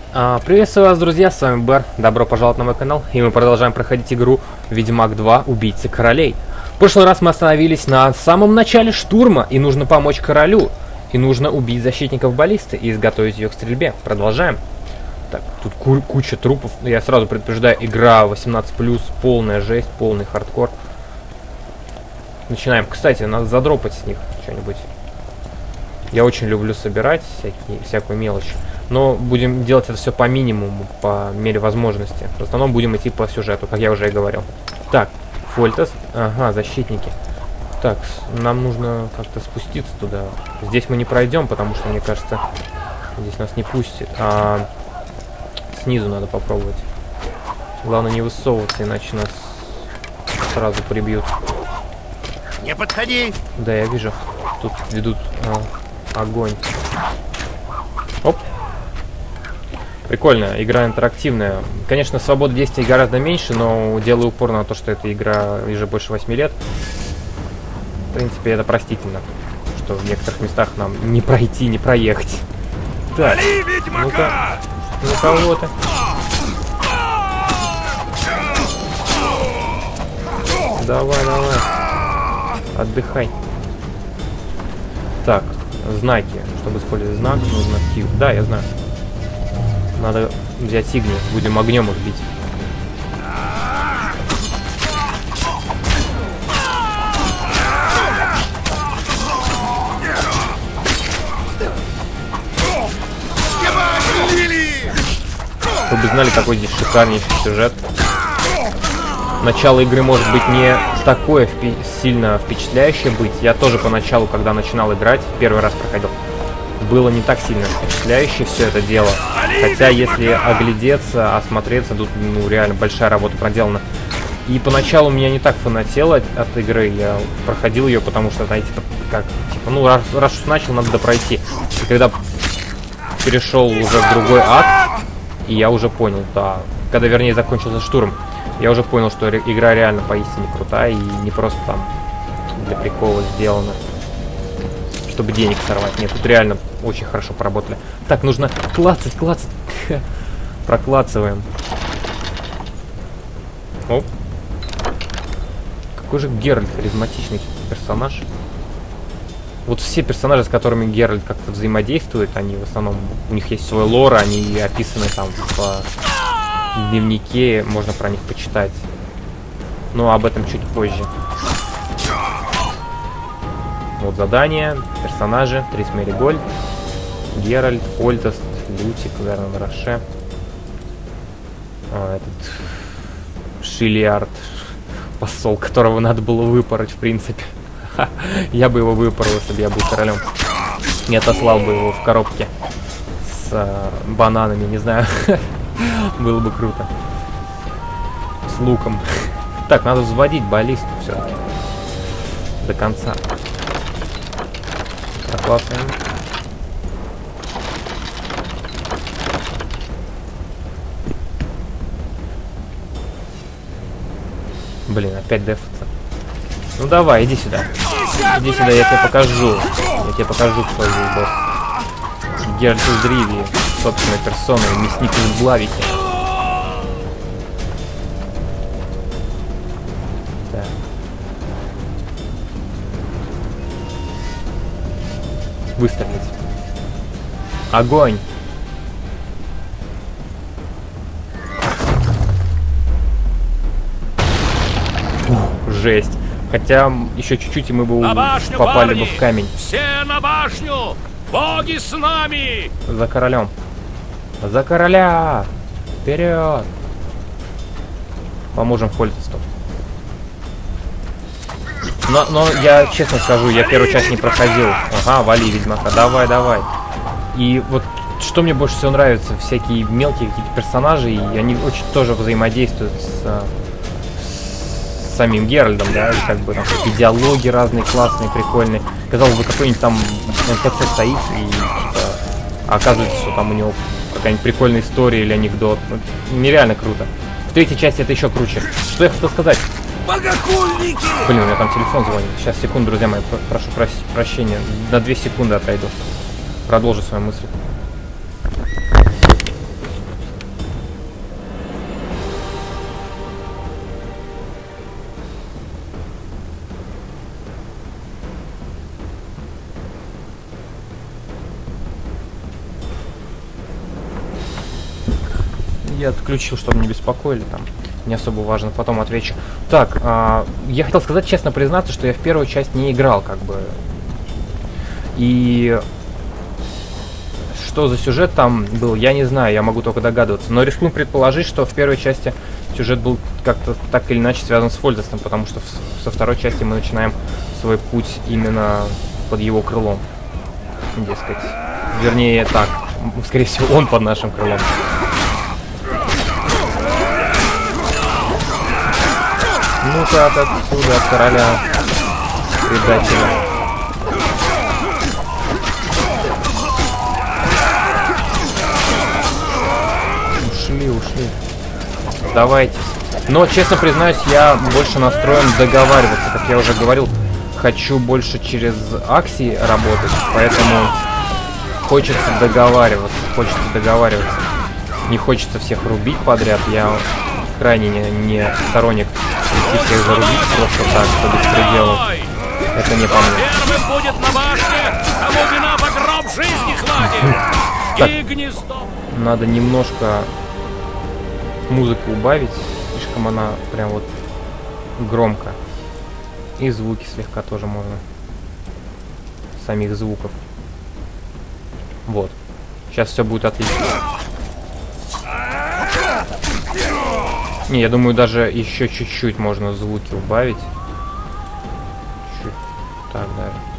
Приветствую вас, друзья, с вами Бэр, добро пожаловать на мой канал, и мы продолжаем проходить игру Ведьмак 2 Убийцы королей. В прошлый раз мы остановились на самом начале штурма, и нужно помочь королю, и нужно убить защитников баллисты и изготовить ее к стрельбе. Продолжаем. Так, тут куча трупов, я сразу предупреждаю, игра 18+, полная жесть, полный хардкор. Начинаем. Кстати, надо задропать с них что-нибудь. Я очень люблю собирать всякую мелочь. Но будем делать это все по минимуму, по мере возможности. В основном будем идти по сюжету, как я уже и говорил. Так, Фольтес. Ага, защитники. Так, нам нужно как-то спуститься туда. Здесь мы не пройдем, потому что, мне кажется, здесь нас не пустит. Снизу надо попробовать. Главное не высовываться, иначе нас сразу прибьют. Не подходи! Да, я вижу. Тут ведут огонь. Оп. Прикольно, игра интерактивная. Конечно, свободы действий гораздо меньше, но делаю упор на то, что эта игра уже больше 8 лет. В принципе, это простительно, что в некоторых местах нам не пройти, не проехать. Так, ну-ка, ну кого-то. Давай, давай. Отдыхай. Так, знаки. Чтобы использовать знак, нужно Q. Да, я знаю. Надо взять Игни. Будем огнем их бить. Вы бы знали, какой здесь шикарнейший сюжет. Начало игры может быть не такое сильно впечатляющее быть. Я тоже поначалу, когда начинал играть, первый раз проходил, было не так сильно впечатляюще все это дело. Хотя, если оглядеться, осмотреться, тут ну, реально большая работа проделана. И поначалу меня не так фанатело от игры. Я проходил ее, потому что, знаете, как, типа, ну, раз уж начал, надо допройти. И когда перешел уже в другой акт, и я уже понял, да, когда, вернее, закончился штурм, я уже понял, что игра реально поистине крутая и не просто там для прикола сделана, чтобы денег сорвать. Нет, тут реально очень хорошо поработали. Так, нужно клацать. Проклацываем. Оп. Какой же Геральт харизматичный персонаж. Вот все персонажи, с которыми Геральт как-то взаимодействует, они в основном, у них есть свой лор, они описаны там в дневнике, можно про них почитать. Но об этом чуть позже. Вот задание, персонажи, Трис Меригольд, Геральт, Фольтест, Лютик, Вернон Роше. Этот Шиллиард, посол, которого надо было выпороть, в принципе. Я бы его выпорол, если бы я был королем. Не отослал бы его в коробке с бананами, не знаю. Было бы круто. С луком. Так, надо взводить баллисту все-таки. До конца. Согласен. Блин, опять дефаться. Ну давай, иди сюда. Иди сюда, я тебе покажу. Я тебе покажу, кто здесь босс. Геральт из Ривии, собственной персоной, мясник из Блавики. Так. Выстрелить. Огонь! Жесть. Хотя еще чуть-чуть, и мы бы башню, попали парни! бы в камень. Все на башню! Боги с нами! За королем. За короля! Вперед! Поможем Фольтесту. Но я честно скажу, я первую часть не проходил. Ага, вали ведьмака, давай, давай. И вот что мне больше всего нравится, всякие мелкие какие-то персонажи, и они очень тоже взаимодействуют с самим Геральдом, да, и как бы там такие диалоги разные, классные, прикольные. Казалось бы, какой-нибудь там НПЦ стоит, и типа, оказывается, что там у него какая-нибудь прикольная история или анекдот. Ну, нереально круто. В третьей части это еще круче. Что я хотел сказать? Богохульники! Блин, у меня там телефон звонит. Сейчас, секунду, друзья мои, прошу прощения. На 2 секунды отойду. Продолжу свою мысль. Я отключил, чтобы не беспокоили, там не особо важно, потом отвечу. Так, я хотел сказать, честно признаться, что я в первую часть не играл, как бы. И что за сюжет там был, я не знаю, я могу только догадываться. Но рискну предположить, что в первой части сюжет был как-то так или иначе связан с Фольдестом, потому что со второй части мы начинаем свой путь именно под его крылом. Дескать. Вернее, так. Скорее всего, он под нашим крылом. Ну-ка, отсюда, от короля предателя. Ушли. Давайте. Но, честно признаюсь, я больше настроен договариваться. Как я уже говорил, хочу больше через Акси работать, поэтому хочется договариваться. Не хочется всех рубить подряд. Я крайне не сторонник идти всех зарубить просто так, что без пределов. Это не по мне. Первым будет на башне, кому вина по гроб жизни хватит. И гнездо. Надо немножко музыку убавить, слишком она прям вот громко. И звуки слегка тоже можно. Самих звуков. Вот. Сейчас все будет отлично. Не, я думаю, даже еще чуть-чуть можно звуки убавить. Чуть. Так,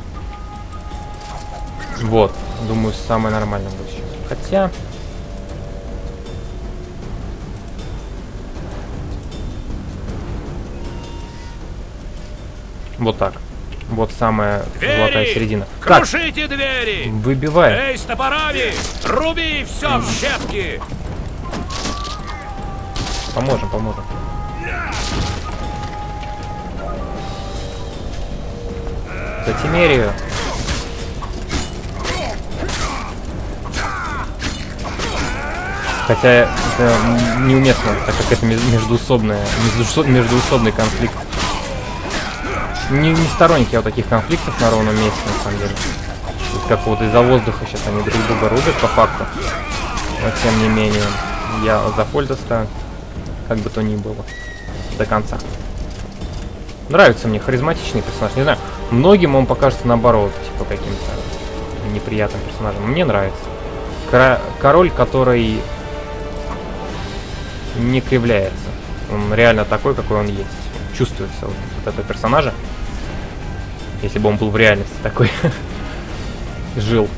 даже. Вот. Думаю, самое нормальное будет сейчас. Хотя... Вот так. Вот самая золотая середина. Крушите двери! Выбивай. Эй, с топорами! Руби все в щепки! Поможем. Затимерию. Хотя это неуместно, так как это междуусобный конфликт. Не сторонник я вот таких конфликтов на ровном месте, на самом деле. Тут как вот из-за воздуха сейчас они друг друга рубят по факту. Но тем не менее, я за Фольдеста, как бы то ни было, до конца. Нравится мне харизматичный персонаж. Не знаю, многим он покажется наоборот, типа каким-то неприятным персонажем. Мне нравится. Король, который не кривляется. Он реально такой, какой он есть. Чувствуется вот этого персонажа. Если бы он был в реальности такой. Жил.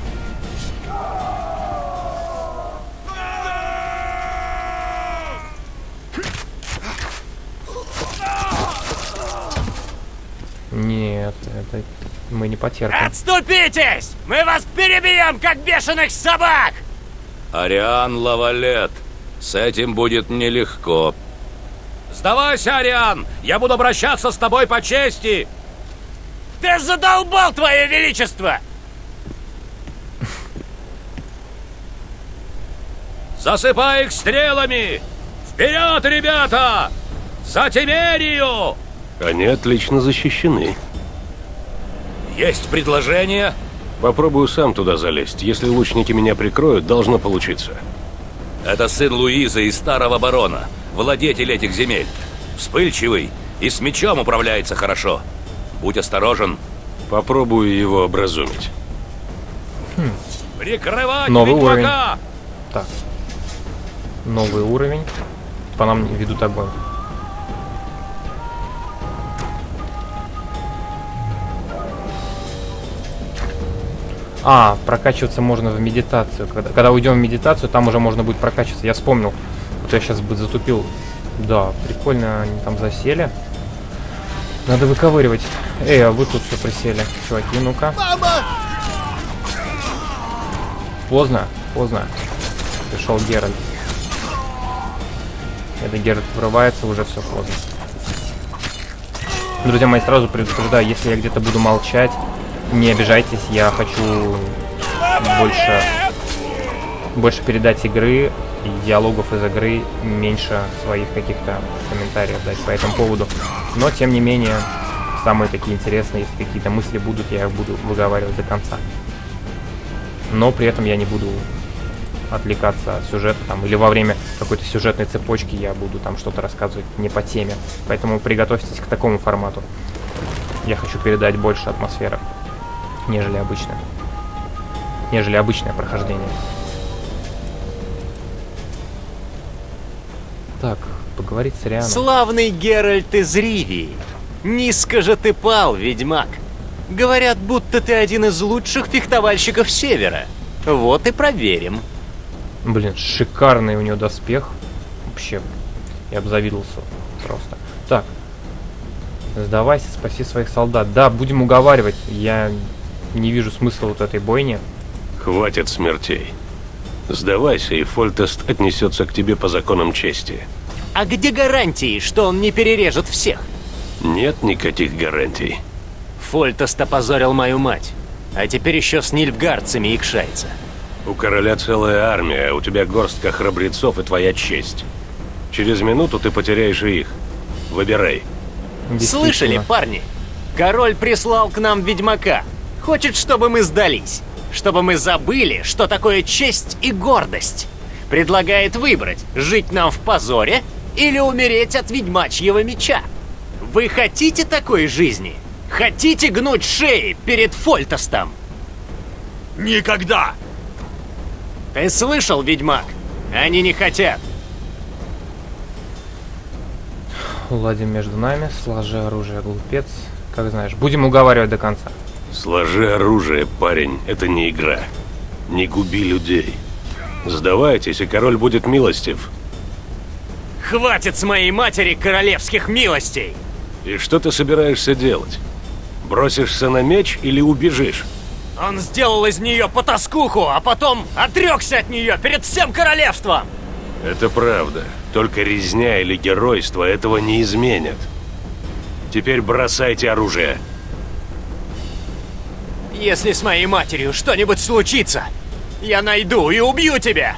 Нет, это мы не потерпим. Отступитесь! Мы вас перебьем, как бешеных собак! Ариан Лавалет, с этим будет нелегко. Сдавайся, Ариан! Я буду обращаться с тобой по чести! Ты задолбал, твое величество! Засыпай их стрелами! Вперед, ребята! За Тимерию! Они отлично защищены. Есть предложение? Попробую сам туда залезть. Если лучники меня прикроют, должно получиться. Это сын Луизы и старого барона, владетель этих земель. Вспыльчивый и с мечом управляется хорошо. Будь осторожен. Попробую его образумить. Прикрывать новый уровень. ведьмака! Так. Новый уровень. По нам ведут огонь. Прокачиваться можно в медитацию. Когда уйдем в медитацию, там уже можно будет прокачиваться. Я вспомнил. Вот я сейчас бы затупил. Да, прикольно они там засели. Надо выковыривать. Эй, а вы тут все присели. Чуваки, ну-ка. Поздно. Пришел Геральт. Когда Геральт врывается, уже все поздно. Друзья мои, сразу предупреждаю, если я где-то буду молчать, не обижайтесь, я хочу больше передать игры и диалогов из игры, меньше своих каких-то комментариев дать по этому поводу. Но, тем не менее, самые такие интересные, если какие-то мысли будут, я их буду выговаривать до конца. Но при этом я не буду отвлекаться от сюжета, там, или во время какой-то сюжетной цепочки я буду там что-то рассказывать не по теме. Поэтому приготовьтесь к такому формату. Я хочу передать больше атмосферы, нежели обычное прохождение. Так, поговорить с Арианом. Славный Геральт из Ривии. Низко же ты пал, ведьмак. Говорят, будто ты один из лучших фехтовальщиков Севера. Вот и проверим. Блин, шикарный у него доспех. Вообще, я обзавидовался просто. Так, сдавайся, спаси своих солдат. Да, будем уговаривать. Я не вижу смысла вот этой бойни. Хватит смертей. Сдавайся, и Фольтест отнесется к тебе по законам чести. А где гарантии, что он не перережет всех? Нет никаких гарантий. Фольтест опозорил мою мать. А теперь еще с нильфгардцами икшается. У короля целая армия, а у тебя горстка храбрецов и твоя честь. Через минуту ты потеряешь и их. Выбирай. Слышали, парни? Король прислал к нам ведьмака. Хочет, чтобы мы сдались. Чтобы мы забыли, что такое честь и гордость. Предлагает выбрать, жить нам в позоре или умереть от ведьмачьего меча. Вы хотите такой жизни? Хотите гнуть шеи перед Фольтестом? Никогда! Ты слышал, ведьмак? Они не хотят. Уладим между нами, сложи оружие, глупец. Как знаешь, будем уговаривать до конца. Сложи оружие, парень, это не игра. Не губи людей. Сдавайтесь, и король будет милостив. Хватит с моей матери королевских милостей! И что ты собираешься делать? Бросишься на меч или убежишь? Он сделал из нее потаскуху, а потом отрекся от нее перед всем королевством! Это правда. Только резня или геройство этого не изменят. Теперь бросайте оружие. Если с моей матерью что-нибудь случится, я найду и убью тебя!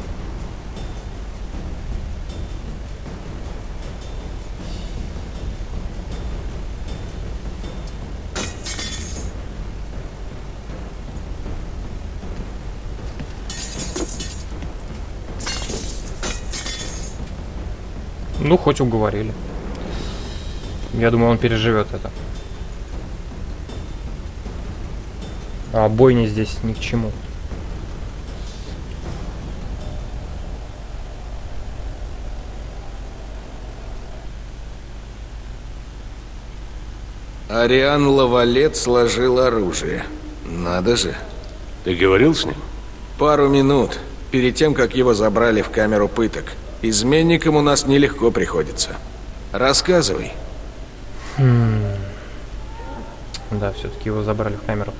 Ну, хоть уговорили. Я думаю, он переживет это. А бойня здесь ни к чему. Ариан Лавалет сложил оружие. Надо же. Ты говорил с ним? Пару минут, перед тем, как его забрали в камеру пыток. Изменникам у нас нелегко приходится. Рассказывай. Да, все-таки его забрали в камеру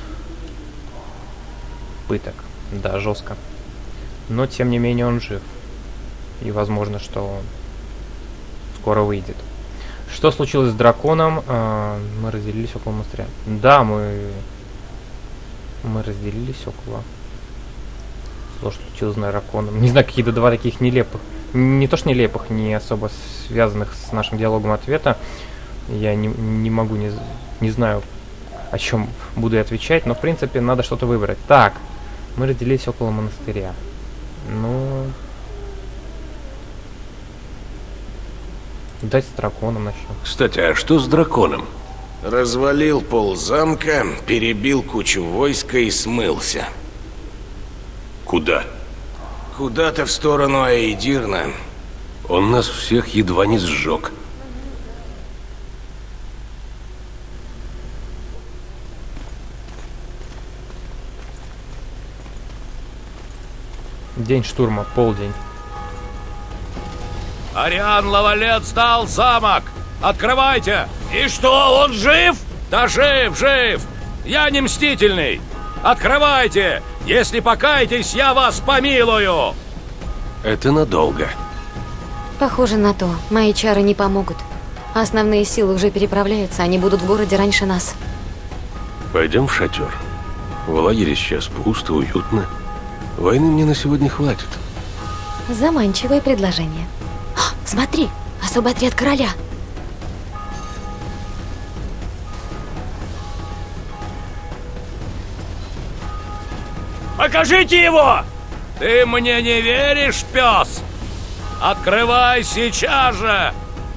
пыток. Да, жестко. Но, тем не менее, он жив. И возможно, что он скоро выйдет. Что случилось с драконом? Мы разделились около монастыря. Да, мы разделились около... Что случилось с драконом? Не знаю, какие-то два таких нелепых. Не то что нелепых, не особо связанных с нашим диалогом ответа. Я не могу, не знаю, о чем буду отвечать, но в принципе надо что-то выбрать. Так, мы разделились около монастыря. Ну... Дать с драконом начнем. Кстати, а что с драконом? Развалил пол замка, перебил кучу войска и смылся. Куда? Куда-то в сторону Аэдирна. Он нас всех едва не сжег. День штурма, полдень. Ариан Лавалет сдал замок! Открывайте! И что, он жив? Да жив, жив! Я не мстительный! Открывайте! Если покаетесь, я вас помилую! Это надолго. Похоже на то. Мои чары не помогут. Основные силы уже переправляются, они будут в городе раньше нас. Пойдем в шатер. В лагере сейчас пусто, уютно. Войны мне на сегодня хватит. Заманчивое предложение. О, смотри, особый отряд короля. Покажите его! Ты мне не веришь, пес? Открывай сейчас же!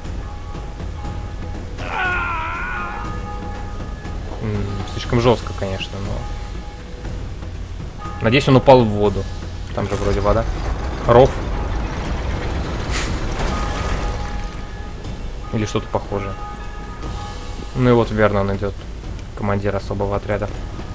Слишком жестко, конечно, но... Надеюсь, он упал в воду. Там же вроде вода. Ров. Или что-то похожее. Ну и вот верно он идет. Командир особого отряда.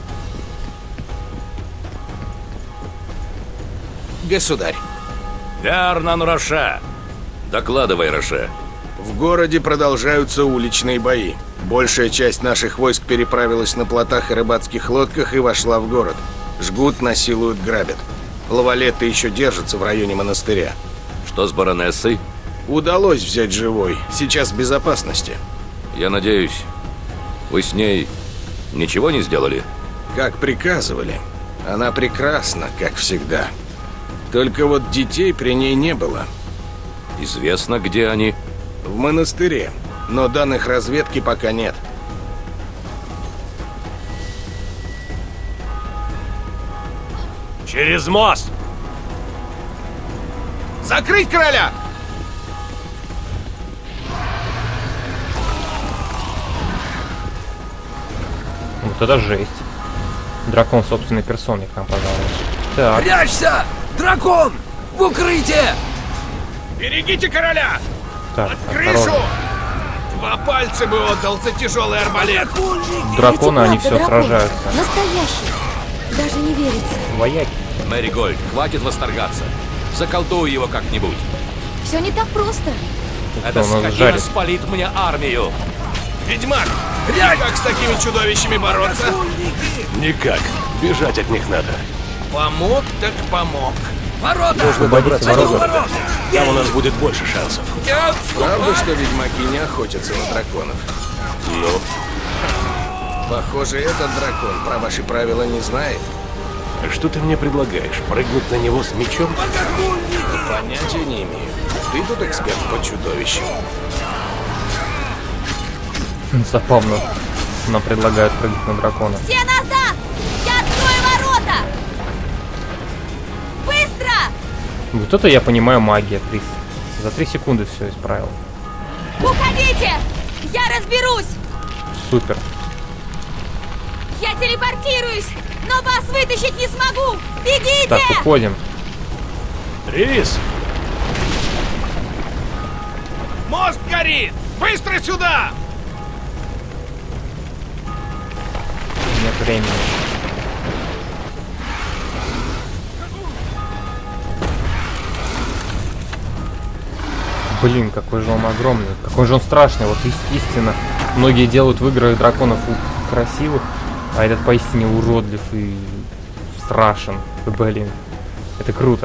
Государь, Вернон Роше. Докладывай, Роше. в городе продолжаются уличные бои. Большая часть наших войск переправилась на плотах и рыбацких лодках и вошла в город. Жгут, насилуют, грабят. Лавалетта еще держится в районе монастыря. Что с баронессой? Удалось взять живой. Сейчас в безопасности. Я надеюсь, вы с ней ничего не сделали? Как приказывали. Она прекрасна, как всегда. Только вот детей при ней не было. Известно, где они? В монастыре. Но данных разведки пока нет. Через мост! Закрыть короля! Вот это жесть. Дракон собственной персоной к нам пожаловал. Так, Прячься! Дракон! В укрытие! Берегите короля! так, Крышу! осторожно. 2 пальца бы отдал за тяжелый арбалет! Драконы, Эти они правда все драконы. сражаются. Настоящие. Даже не верится. Вояки. Мэри Гольд, хватит восторгаться. Заколдуй его как-нибудь. Все не так просто. Эта у нас скотина жарит. спалит мне армию. Ведьмак! Как с такими чудовищами бороться? Никак. Бежать от них надо. Помог так помог. Ворота! Нужно добраться до ворота. города. Там у нас будет больше шансов. Я Правда, что ведьмаки не охотятся на драконов? Ну, Похоже, этот дракон про ваши правила не знает. а что ты мне предлагаешь? Прыгнуть на него с мечом? Понятия не имею. Ты тут эксперт по чудовищам. Забавно. Нам предлагают прыгнуть на дракона. Все назад! Я открою ворота! Быстро! Вот это я понимаю магия, Трис. За 3 секунды все исправил. Уходите! Я разберусь! Супер. Я телепортируюсь, но вас вытащить не смогу! Бегите! Так, уходим. Рис! Мост горит! Быстро сюда! Нет времени. Блин, какой же он огромный. Какой же он страшный. Вот истинно. Многие делают в играх драконов красивых, а этот поистине уродлив и страшен. Блин. Это круто.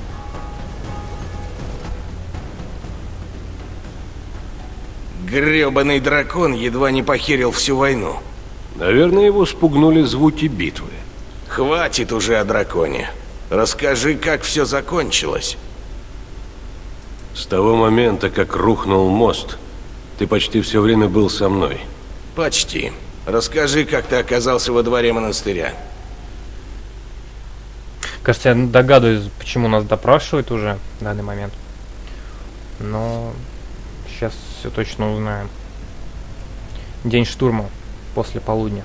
Грёбаный дракон едва не похерил всю войну. Наверное, его спугнули звуки битвы. Хватит уже о драконе. Расскажи, как все закончилось. С того момента, как рухнул мост, ты почти все время был со мной. Почти. Расскажи, как ты оказался во дворе монастыря. Кажется, я догадываюсь, почему нас допрашивают уже в данный момент. Но сейчас все точно узнаем. День штурма после полудня.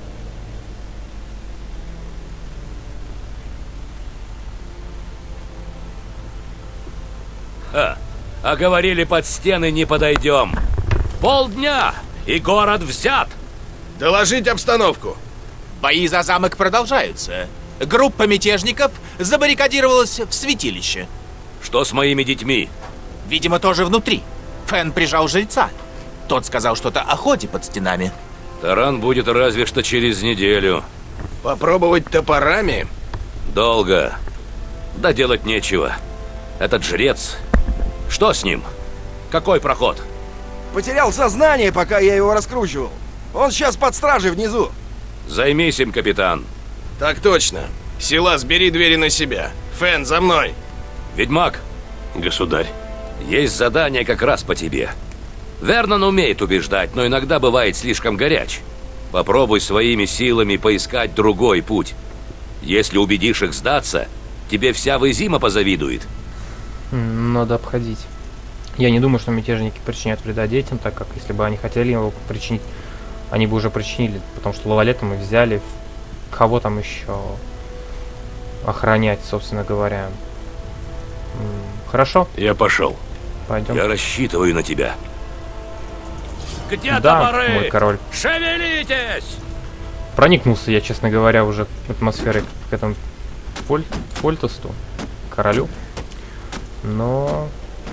А говорили, под стены не подойдем. Полдня, и город взят. Доложить обстановку. Бои за замок продолжаются. Группа мятежников забаррикадировалась в святилище. Что с моими детьми? Видимо, тоже внутри. Фен прижал жреца. Тот сказал что-то о ходе под стенами. Таран будет разве что через неделю. Попробовать топорами? Долго. Да делать нечего. Этот жрец... Что с ним? Какой проход? Потерял сознание, пока я его раскручивал. Он сейчас под стражей внизу. Займись им, капитан. Так точно. Силас, бери двери на себя. Фен, за мной. Ведьмак, Государь. есть задание как раз по тебе. Вернон умеет убеждать, но иногда бывает слишком горяч. Попробуй своими силами поискать другой путь. Если убедишь их сдаться, Тебе вся Вызима позавидует. Надо обходить. Я не думаю, что мятежники причиняют вреда детям, так как если бы они хотели его причинить, они бы уже причинили. Потому что Лавалета мы взяли. Кого там еще охранять, собственно говоря. Хорошо? Я пошел. Пойдем. Я рассчитываю на тебя. Где Да, топоры? мой король. Шевелитесь! Проникнулся я, честно говоря, уже атмосферой к этому Фольтесту, королю. Но...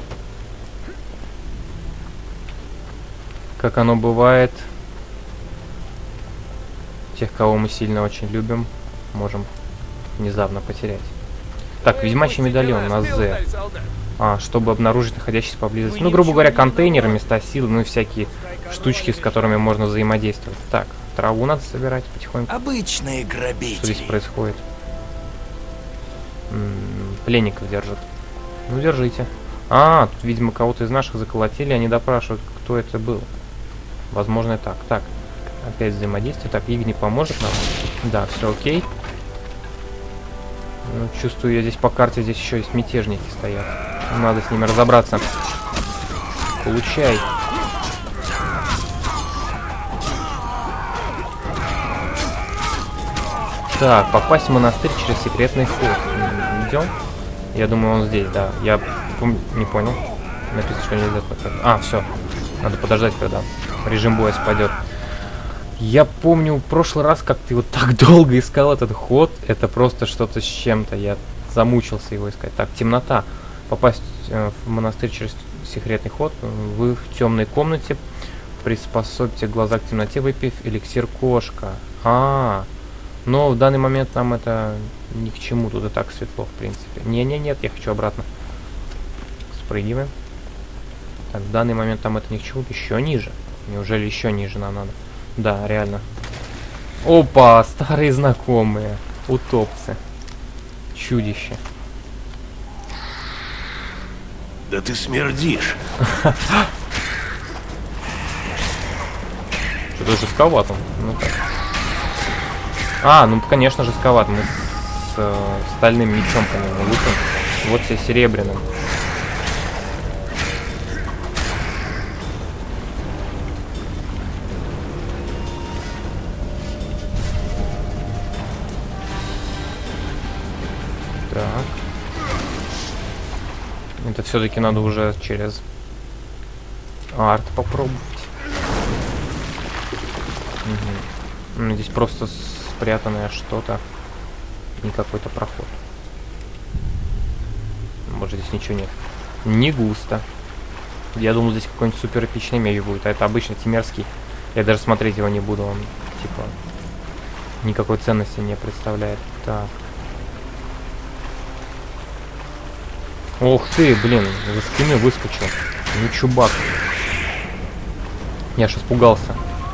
как оно бывает, тех, кого мы сильно очень любим, можем внезапно потерять. Так, ведьмачий медальон на З. Чтобы обнаружить находящийся поблизости. Ну, грубо говоря, контейнеры, места силы, ну и всякие штучки, с которыми можно взаимодействовать. Так, траву надо собирать потихоньку. Обычные грабители. Что здесь происходит? Пленников держат. Ну, держите. Тут, видимо, кого-то из наших заколотили, они допрашивают, кто это был. Возможно, и так. Так, опять взаимодействие. Так, Игни поможет нам. Да, все окей. Ну, чувствую, я здесь по карте, здесь еще есть мятежники стоят. Надо с ними разобраться. Получай. Так, попасть в монастырь через секретный ход. Идем? Я думаю, он здесь, да. Я не понял. Написано, что нельзя. Все. Надо подождать, когда режим боя спадет. Я помню в прошлый раз, как ты вот так долго искал этот ход. Это просто что-то с чем-то. Я замучился его искать. Так, темнота. Попасть в монастырь через секретный ход. Вы в темной комнате. Приспособьте глаза к темноте, выпив эликсир кошка. Но в данный момент нам это ни к чему. Тут и так светло, в принципе. Нет, я хочу обратно. Спрыгиваем. Так, в данный момент там это ни к чему. Еще ниже. Неужели еще ниже нам надо? Да, реально. Опа, старые знакомые. Утопцы. Чудище. Да ты смердишь. Что-то жестковато. Ну так. Ну конечно жестковато. Мы с стальным мечом, конечно, лупим. Вот все серебряным. Так. Это все-таки надо уже через арт попробовать. Здесь просто спрятанное что-то. Не какой-то проход. Может, здесь ничего нет. Не густо. Я думал, здесь какой-нибудь супер эпичный меч будет. А это обычно тимерский. Я даже смотреть его не буду. Он, типа, никакой ценности не представляет. Так. Ух ты, блин, за спины выскочил. Ну, чубак. Я аж испугался.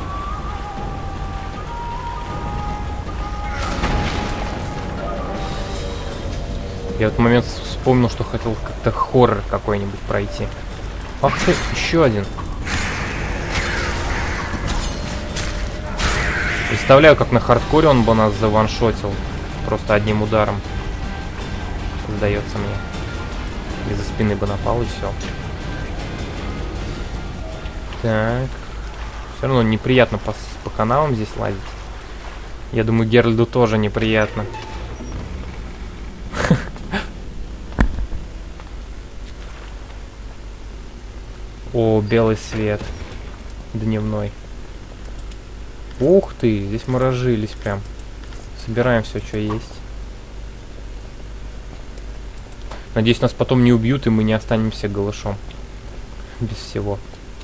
Я в этот момент вспомнил, что хотел как-то хоррор какой-нибудь пройти. Ах ты, еще один. Представляю, как на хардкоре он бы нас заваншотил. Просто одним ударом. Сдается мне. Из-за спины бы напал, и все. Так. Все равно неприятно по каналам здесь лазить. Я думаю, Геральду тоже неприятно. О, белый свет. Дневной. Ух ты, здесь мы разжились прям. Собираем все, что есть. Надеюсь, нас потом не убьют, и мы не останемся голышом. Без всего.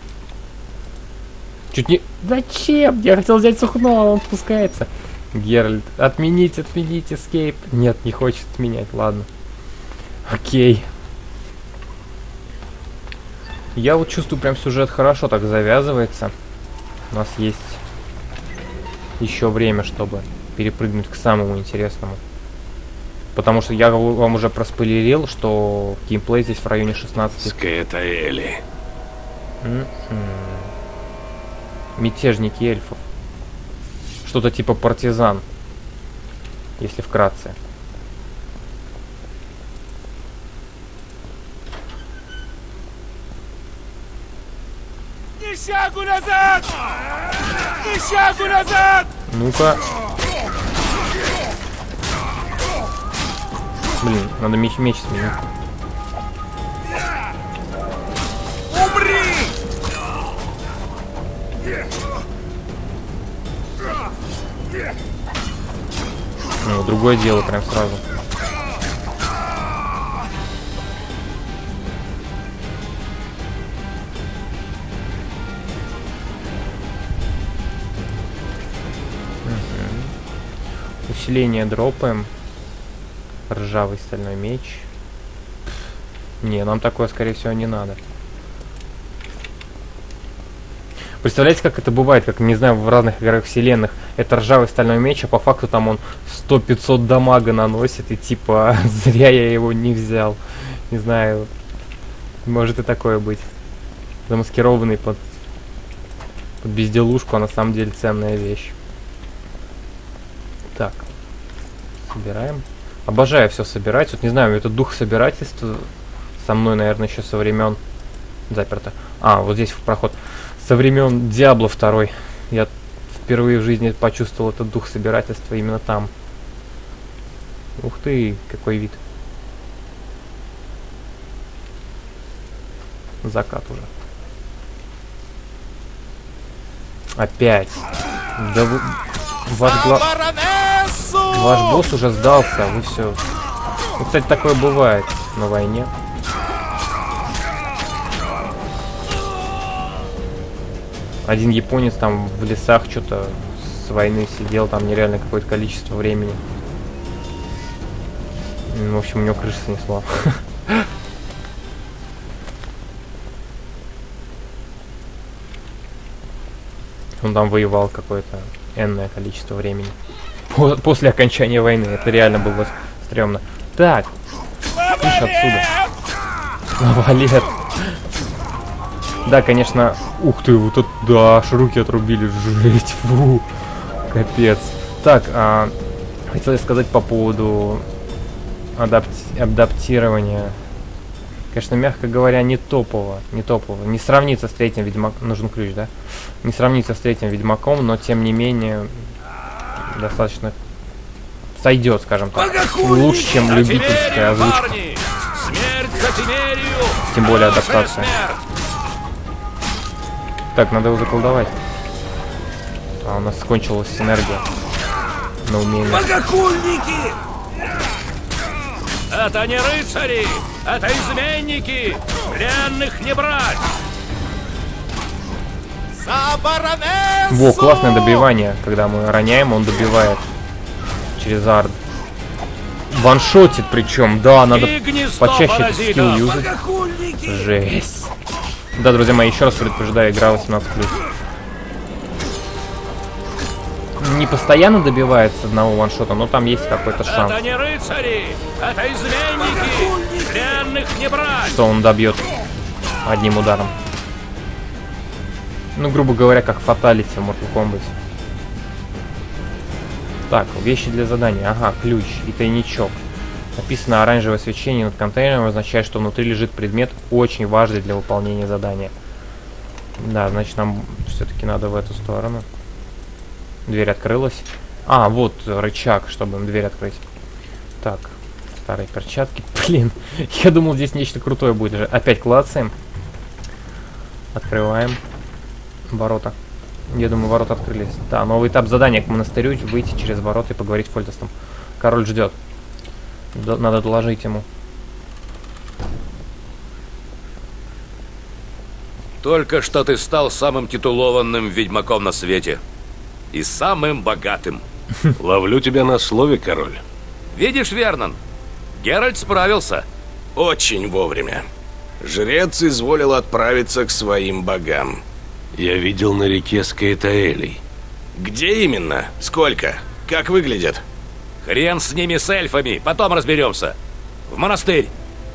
Чуть не... Зачем? Я хотел взять сухного, он спускается. Геральт, отменить, эскейп. Нет, не хочет отменять, ладно. Окей. Я вот чувствую, прям сюжет хорошо так завязывается. У нас есть еще время, чтобы перепрыгнуть к самому интересному. Потому что я вам уже проспойлерил, что геймплей здесь в районе 16. Скаэтаэли. Мятежники эльфов. Что-то типа партизан. Если вкратце. Ну-ка. Блин, надо меч сменить. Ну, другое дело прям сразу. Усиление дропаем. Ржавый стальной меч. Не, нам такое, скорее всего, не надо. Представляете, как это бывает, как, не знаю, в разных игровых вселенных. Это ржавый стальной меч, а по факту там он 100-500 дамага наносит, и типа, зря я его не взял. Не знаю, может и такое быть. Замаскированный под безделушку, а на самом деле ценная вещь. Так, собираем. Обожаю все собирать. Вот не знаю, этот дух собирательства со мной, наверное, еще со времен... Заперто. А, вот здесь в проход. Со времен Диабло 2. Я впервые в жизни почувствовал этот дух собирательства именно там. Ух ты, какой вид. Закат уже. Опять. Да вы... Ваш босс уже сдался, вы все. Ну, кстати, такое бывает на войне. Один японец там в лесах что-то с войны сидел, там нереально какое-то количество времени. В общем, у него крыша снесла. Он там воевал какое-то энное количество времени. После окончания войны. Это реально было стрёмно. Так. Слышь отсюда. Лавалет. Да, конечно. Ух ты, вот это, да, аж руки отрубили. Жесть. Фу. Капец. Так, хотел сказать по поводу адаптирования. Конечно, мягко говоря, не топово. Не топово. Не сравнится с третьим Ведьмаком. Нужен ключ, да? Не сравнится с третьим Ведьмаком, но тем не менее достаточно сойдет, скажем так. Лучше, чем любительская озвучка. Тем более адаптация. Так, надо его заколдовать. А у нас кончилась энергия на умение. Это не рыцари! Это изменники! Пленных не брать! Во, классное добивание. Когда мы роняем, он добивает. Через ард. Ваншотит причем. Да, надо почаще этот скилл юзать. Жесть. Да, друзья мои, еще раз предупреждаю, игра 18+. Не постоянно добивается одного ваншота, но там есть какой-то шанс. Это не рыцари! Это изменники! Пленных не брать! Что он добьет одним ударом. Ну, грубо говоря, как фаталити в Mortal Kombat. Так, вещи для задания. Ага, ключ и тайничок. Написано оранжевое свечение над контейнером, означает, что внутри лежит предмет, очень важный для выполнения задания. Да, значит, нам все-таки надо в эту сторону. Дверь открылась. А, вот рычаг, чтобы им дверь открыть. Так, старые перчатки. Блин, я думал, здесь нечто крутое будет. Опять клацаем. Открываем. Ворота. Я думаю, ворота открылись. Да, новый этап задания к монастырю. Выйти через ворота и поговорить с Фольтестом. Король ждет. Надо доложить ему. Только что ты стал самым титулованным ведьмаком на свете. И самым богатым. Ловлю тебя на слове, король. Видишь, Вернон? Геральт справился. Очень вовремя. Жрец изволил отправиться к своим богам. Я видел на реке Скаэтаэлей. Где именно? Сколько? Как выглядят? Хрен с ними, с эльфами. Потом разберемся. В монастырь.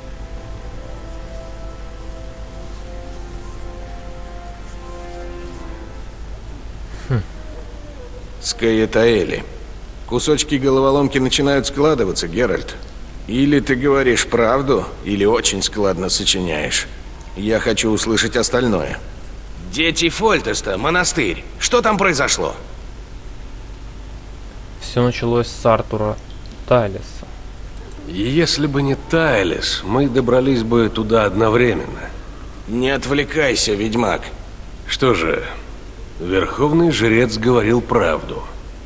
Скаэтаэли. Кусочки головоломки начинают складываться, Геральт. Или ты говоришь правду, или очень складно сочиняешь. Я хочу услышать остальное. Дети Фольтеста, монастырь. Что там произошло? Все началось с Артура Тайлеса. Если бы не Тайлес, мы добрались бы туда одновременно. Не отвлекайся, ведьмак. Что же, Верховный Жрец говорил правду.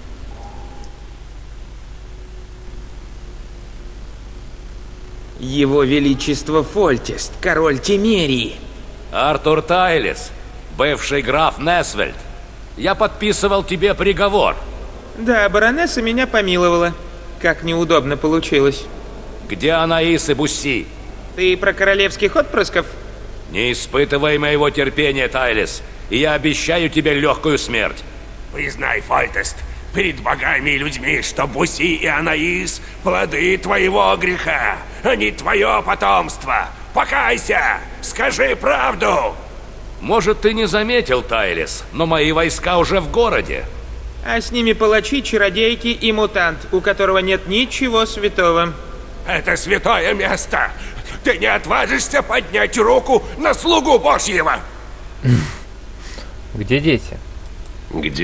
Его Величество Фольтест, король Темерии. Артур Тайлес, бывший граф Несвельд. Я подписывал тебе приговор. Да, баронесса меня помиловала. Как неудобно получилось. Где Анаис и Бусси? Ты про королевских отпрысков? Не испытывай моего терпения, Тайлес, и я обещаю тебе легкую смерть. Признай, Фольтест, перед богами и людьми, что Бусси и Анаис – плоды твоего греха, а не твое потомство. Покайся! Скажи правду! Может, ты не заметил, Тайлес, но мои войска уже в городе. А с ними палачи, чародейки и мутант, у которого нет ничего святого. Это святое место! Ты не отважишься поднять руку на слугу Божьего! Где дети? Где?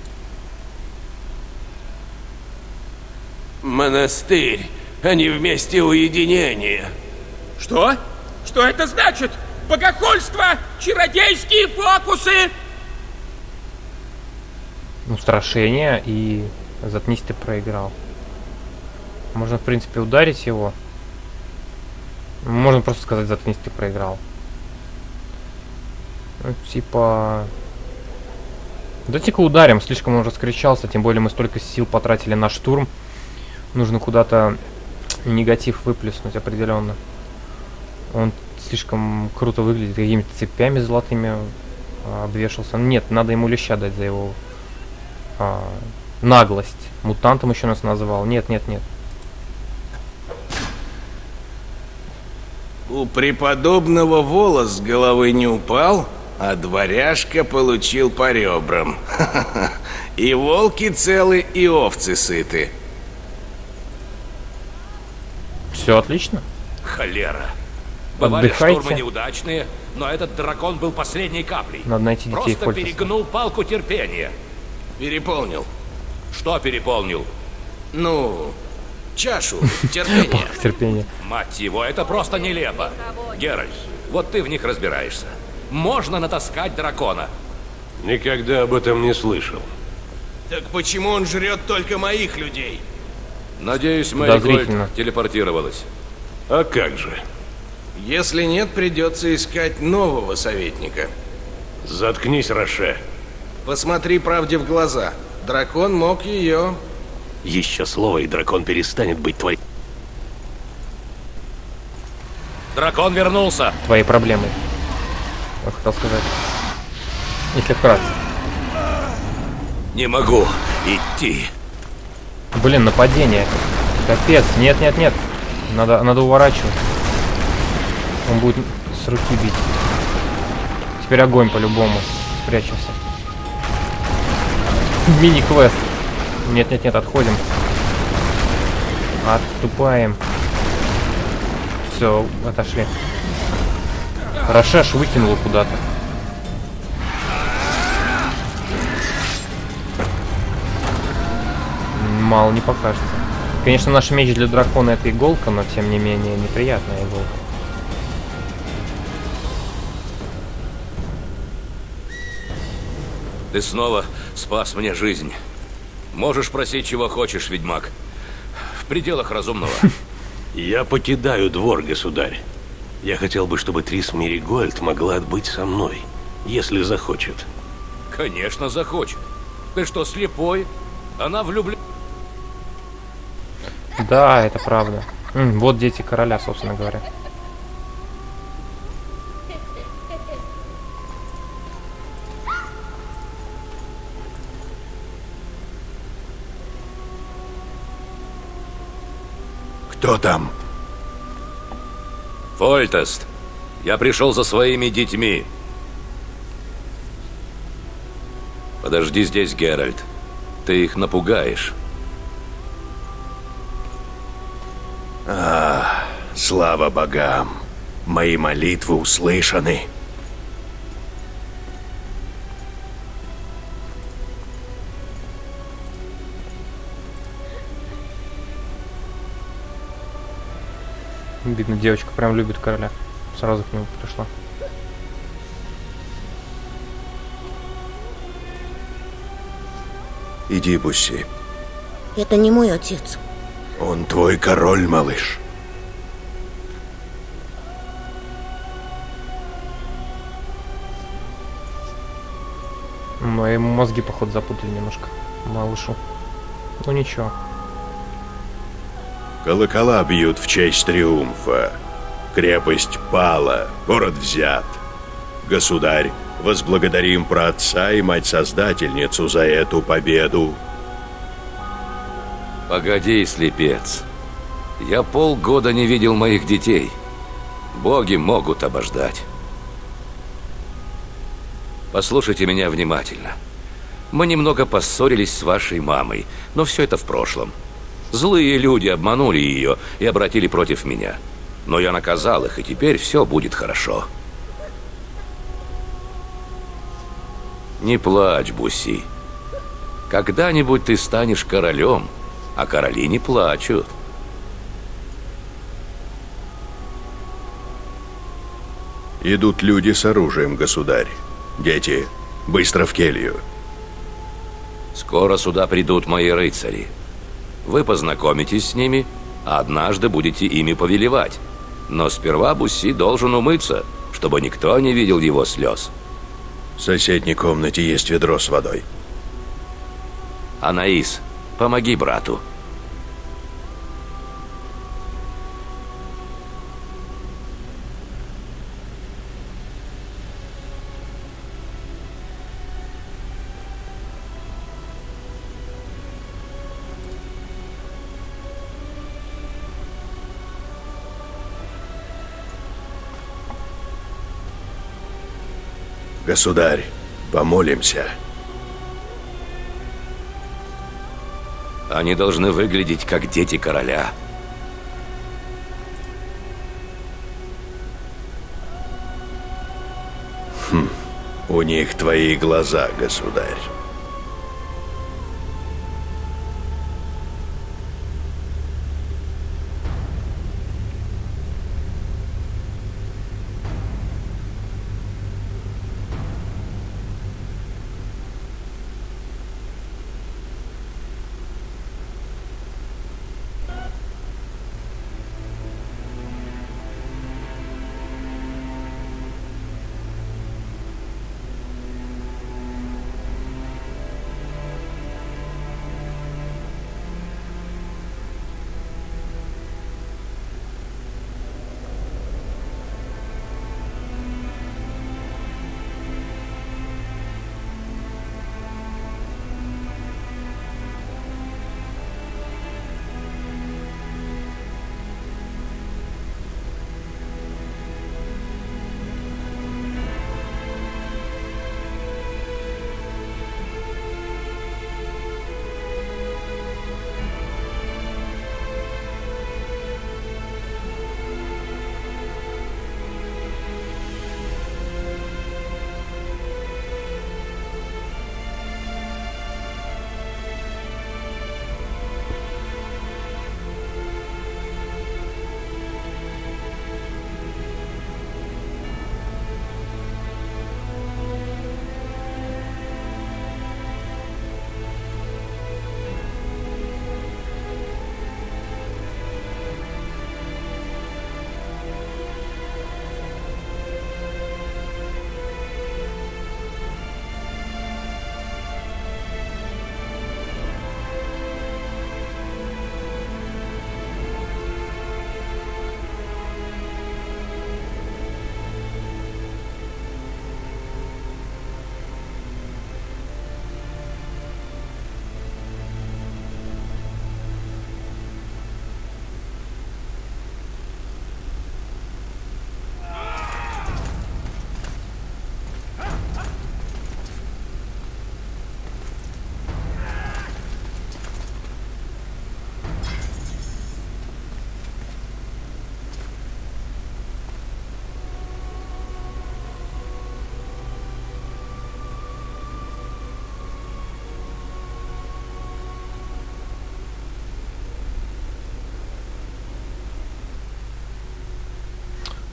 Монастырь, а не вместе уединения. Что? Что это значит? Богохульство! Чародейские фокусы! Устрашение и заткнись, ты проиграл. Можно, в принципе, ударить его. Можно просто сказать, заткнись, ты проиграл. Ну, типа... Давайте-ка ударим, слишком он раскричался, тем более мы столько сил потратили на штурм. Нужно куда-то негатив выплеснуть определенно. Он слишком круто выглядит, какими-то цепями золотыми обвешался. Нет, надо ему леща дать за его наглость. Мутантом еще нас называл. Нет, нет, нет. У преподобного волос с головы не упал, а дворяжка получил по ребрам. И волки целы, и овцы сыты. Все отлично. Холера. Бывали Отдыхайте. штурмы неудачные, но этот дракон был последней каплей. Надо найти детей Просто Фольтеста. перегнул палку терпения. Переполнил. Что переполнил? Ну, чашу терпения. Терпение. Мать его, это просто нелепо. Геральт, вот ты в них разбираешься. Можно натаскать дракона. Никогда об этом не слышал. Так почему он жрет только моих людей? Надеюсь, Мэри Подозрительно. Гольд телепортировалась. А как же? Если нет, придется искать нового советника. Заткнись, Роше. Посмотри правде в глаза. Дракон мог ее... Еще слово, и дракон перестанет быть твоим. Дракон вернулся. Твои проблемы. Я хотел сказать. Если вкратце. Не могу идти. Блин, нападение. Капец. Нет, нет, нет. Надо уворачивать. Он будет с руки бить. Теперь огонь по-любому. Спрячемся. Мини-квест. Нет, нет, нет, отходим. Отступаем. Все, отошли. Рошеш выкинула куда-то. Мало не покажется. Конечно, наш меч для дракона это иголка, но тем не менее неприятная иголка. Ты снова спас мне жизнь. Можешь просить, чего хочешь, ведьмак. В пределах разумного. Я покидаю двор, государь. Я хотел бы, чтобы Трис Меригольд могла отбыть со мной, если захочет. Конечно, захочет. Ты что, слепой? Она влюблена. Да, это правда. Вот дети короля, собственно говоря. Кто там? Фольтест, я пришел за своими детьми. Подожди здесь, Геральт. Ты их напугаешь. Слава богам! Мои молитвы услышаны. Видно, девочка прям любит короля. Сразу к нему пришла. Иди, Бусси. Это не мой отец. Он твой король, малыш. Мои мозги, походу, запутали немножко малышу. Ну ничего. Колокола бьют в честь триумфа. Крепость пала, город взят. Государь, возблагодарим праотца и мать-создательницу за эту победу. Погоди, слепец. Я полгода не видел моих детей. Боги могут обождать. Послушайте меня внимательно. Мы немного поссорились с вашей мамой, но все это в прошлом. Злые люди обманули ее и обратили против меня. Но я наказал их, и теперь все будет хорошо. Не плачь, Бусси. Когда-нибудь ты станешь королем, а короли не плачут. Идут люди с оружием, государь. Дети, быстро в келью. Скоро сюда придут мои рыцари. Вы познакомитесь с ними, а однажды будете ими повелевать. Но сперва Бусси должен умыться, чтобы никто не видел его слез. В соседней комнате есть ведро с водой. Анаис, помоги брату. Государь, помолимся. Они должны выглядеть как дети короля. У них твои глаза, государь.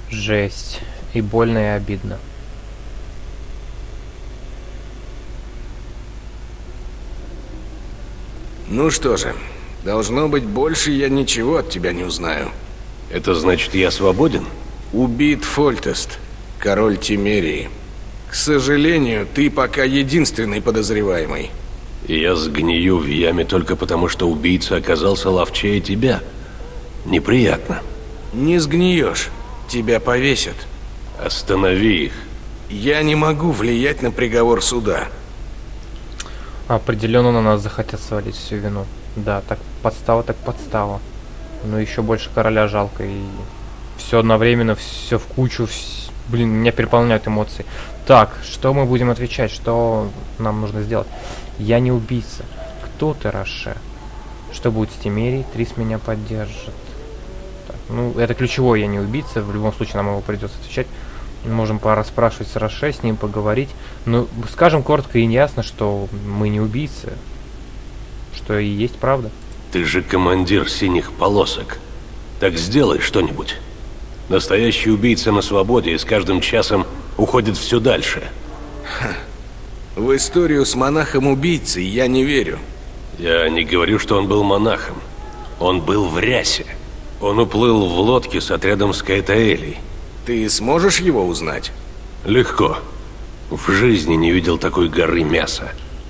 Жесть. И больно, и обидно. Ну что же, должно быть, больше я ничего от тебя не узнаю. Это значит, я свободен? Убит Фольтест, король Тимерии. К сожалению, ты пока единственный подозреваемый. И я сгнию в яме только потому, что убийца оказался ловчее тебя. Неприятно. Не сгниешь. Тебя повесят. Останови их. Я не могу влиять на приговор суда. Определенно на нас захотят свалить всю вину. Да, так подстава, так подстава. Но еще больше короля жалко. И все одновременно, все в кучу. Блин, меня переполняют эмоции. Так, что мы будем отвечать? Что нам нужно сделать? Я не убийца. Кто ты, Роше? Что будет с Тимерией? Трис меня поддержит. Так, ну, это ключевое, я не убийца. В любом случае нам его придется отвечать. Мы можем порасспрашивать с Роше, с ним поговорить. Но скажем коротко и неясно, что мы не убийцы. Что и есть правда. Ты же командир синих полосок. Так сделай что-нибудь. Настоящий убийца на свободе и с каждым часом уходит все дальше. В историю с монахом-убийцей я не верю. Я не говорю, что он был монахом. Он был в рясе. Он уплыл в лодке с отрядом Скайтаэлей. Ты сможешь его узнать? Легко. В жизни не видел такой горы мяса.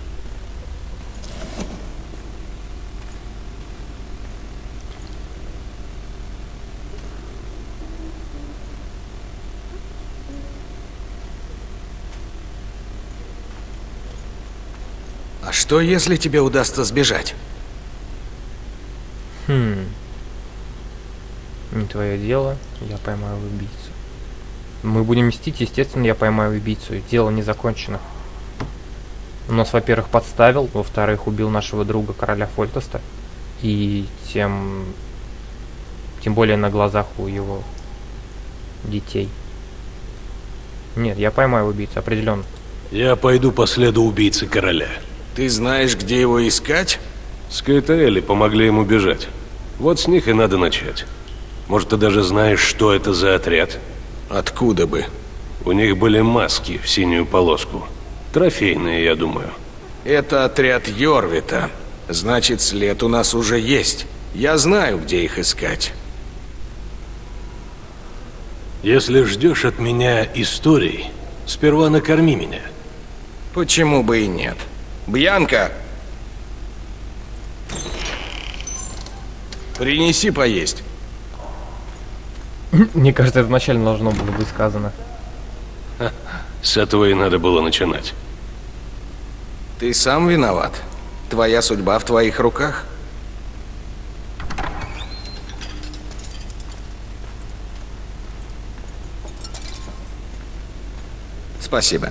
А что, если тебе удастся сбежать? Не твое дело, я поймаю убийцу. Мы будем мстить, естественно, я поймаю убийцу. Дело не закончено. Он нас, во-первых, подставил, во-вторых, убил нашего друга, короля Фольтеста. И тем более на глазах у его детей. Нет, я поймаю убийцу, определенно. Я пойду по следу убийцы короля. Ты знаешь, где его искать? Скайтаэли помогли ему бежать. Вот с них и надо начать. Может, ты даже знаешь, что это за отряд? Откуда бы? У них были маски в синюю полоску. Трофейные, я думаю. Это отряд Йорвита. Значит, след у нас уже есть. Я знаю, где их искать. Если ждешь от меня историй, сперва накорми меня. Почему бы и нет? Бьянка! Принеси поесть. Мне кажется, это вначале должно было быть сказано. С этого и надо было начинать. Ты сам виноват. Твоя судьба в твоих руках. Спасибо.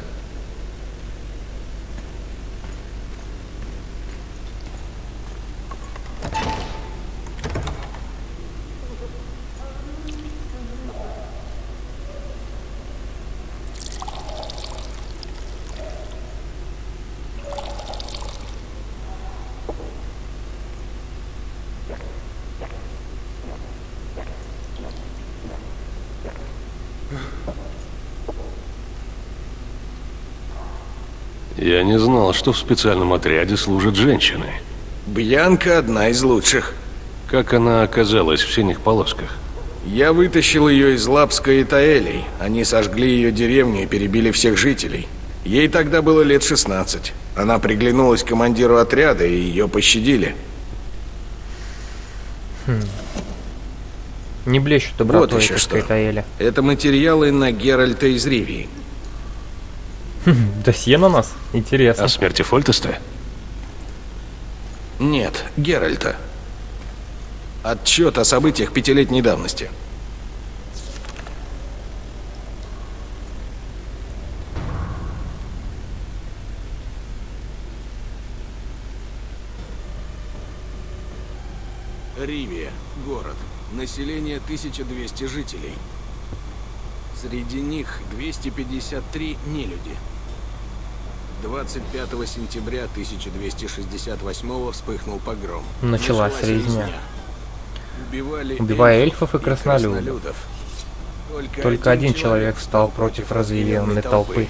Я не знал, что в специальном отряде служат женщины. Бьянка одна из лучших. Как она оказалась в синих полосках? Я вытащил ее из лап Скайтаэлей. Они сожгли ее деревню и перебили всех жителей. Ей тогда было лет 16. Она приглянулась командиру отряда, и ее пощадили. Не блещут добротой Вот еще эти что. Скайтаэли. Это материалы на Геральта из Ривии. Досье на нас? Интересно. О смерти Фольтеста? Нет, Геральта. Отчет о событиях 5-летней давности. Ривия. Город. Население 1200 жителей. Среди них 253 нелюди. 25 сентября 1268 вспыхнул погром. Началась резня. Убивали Убивая эльфов и краснолюдов. Только один человек встал против разъяренной толпы.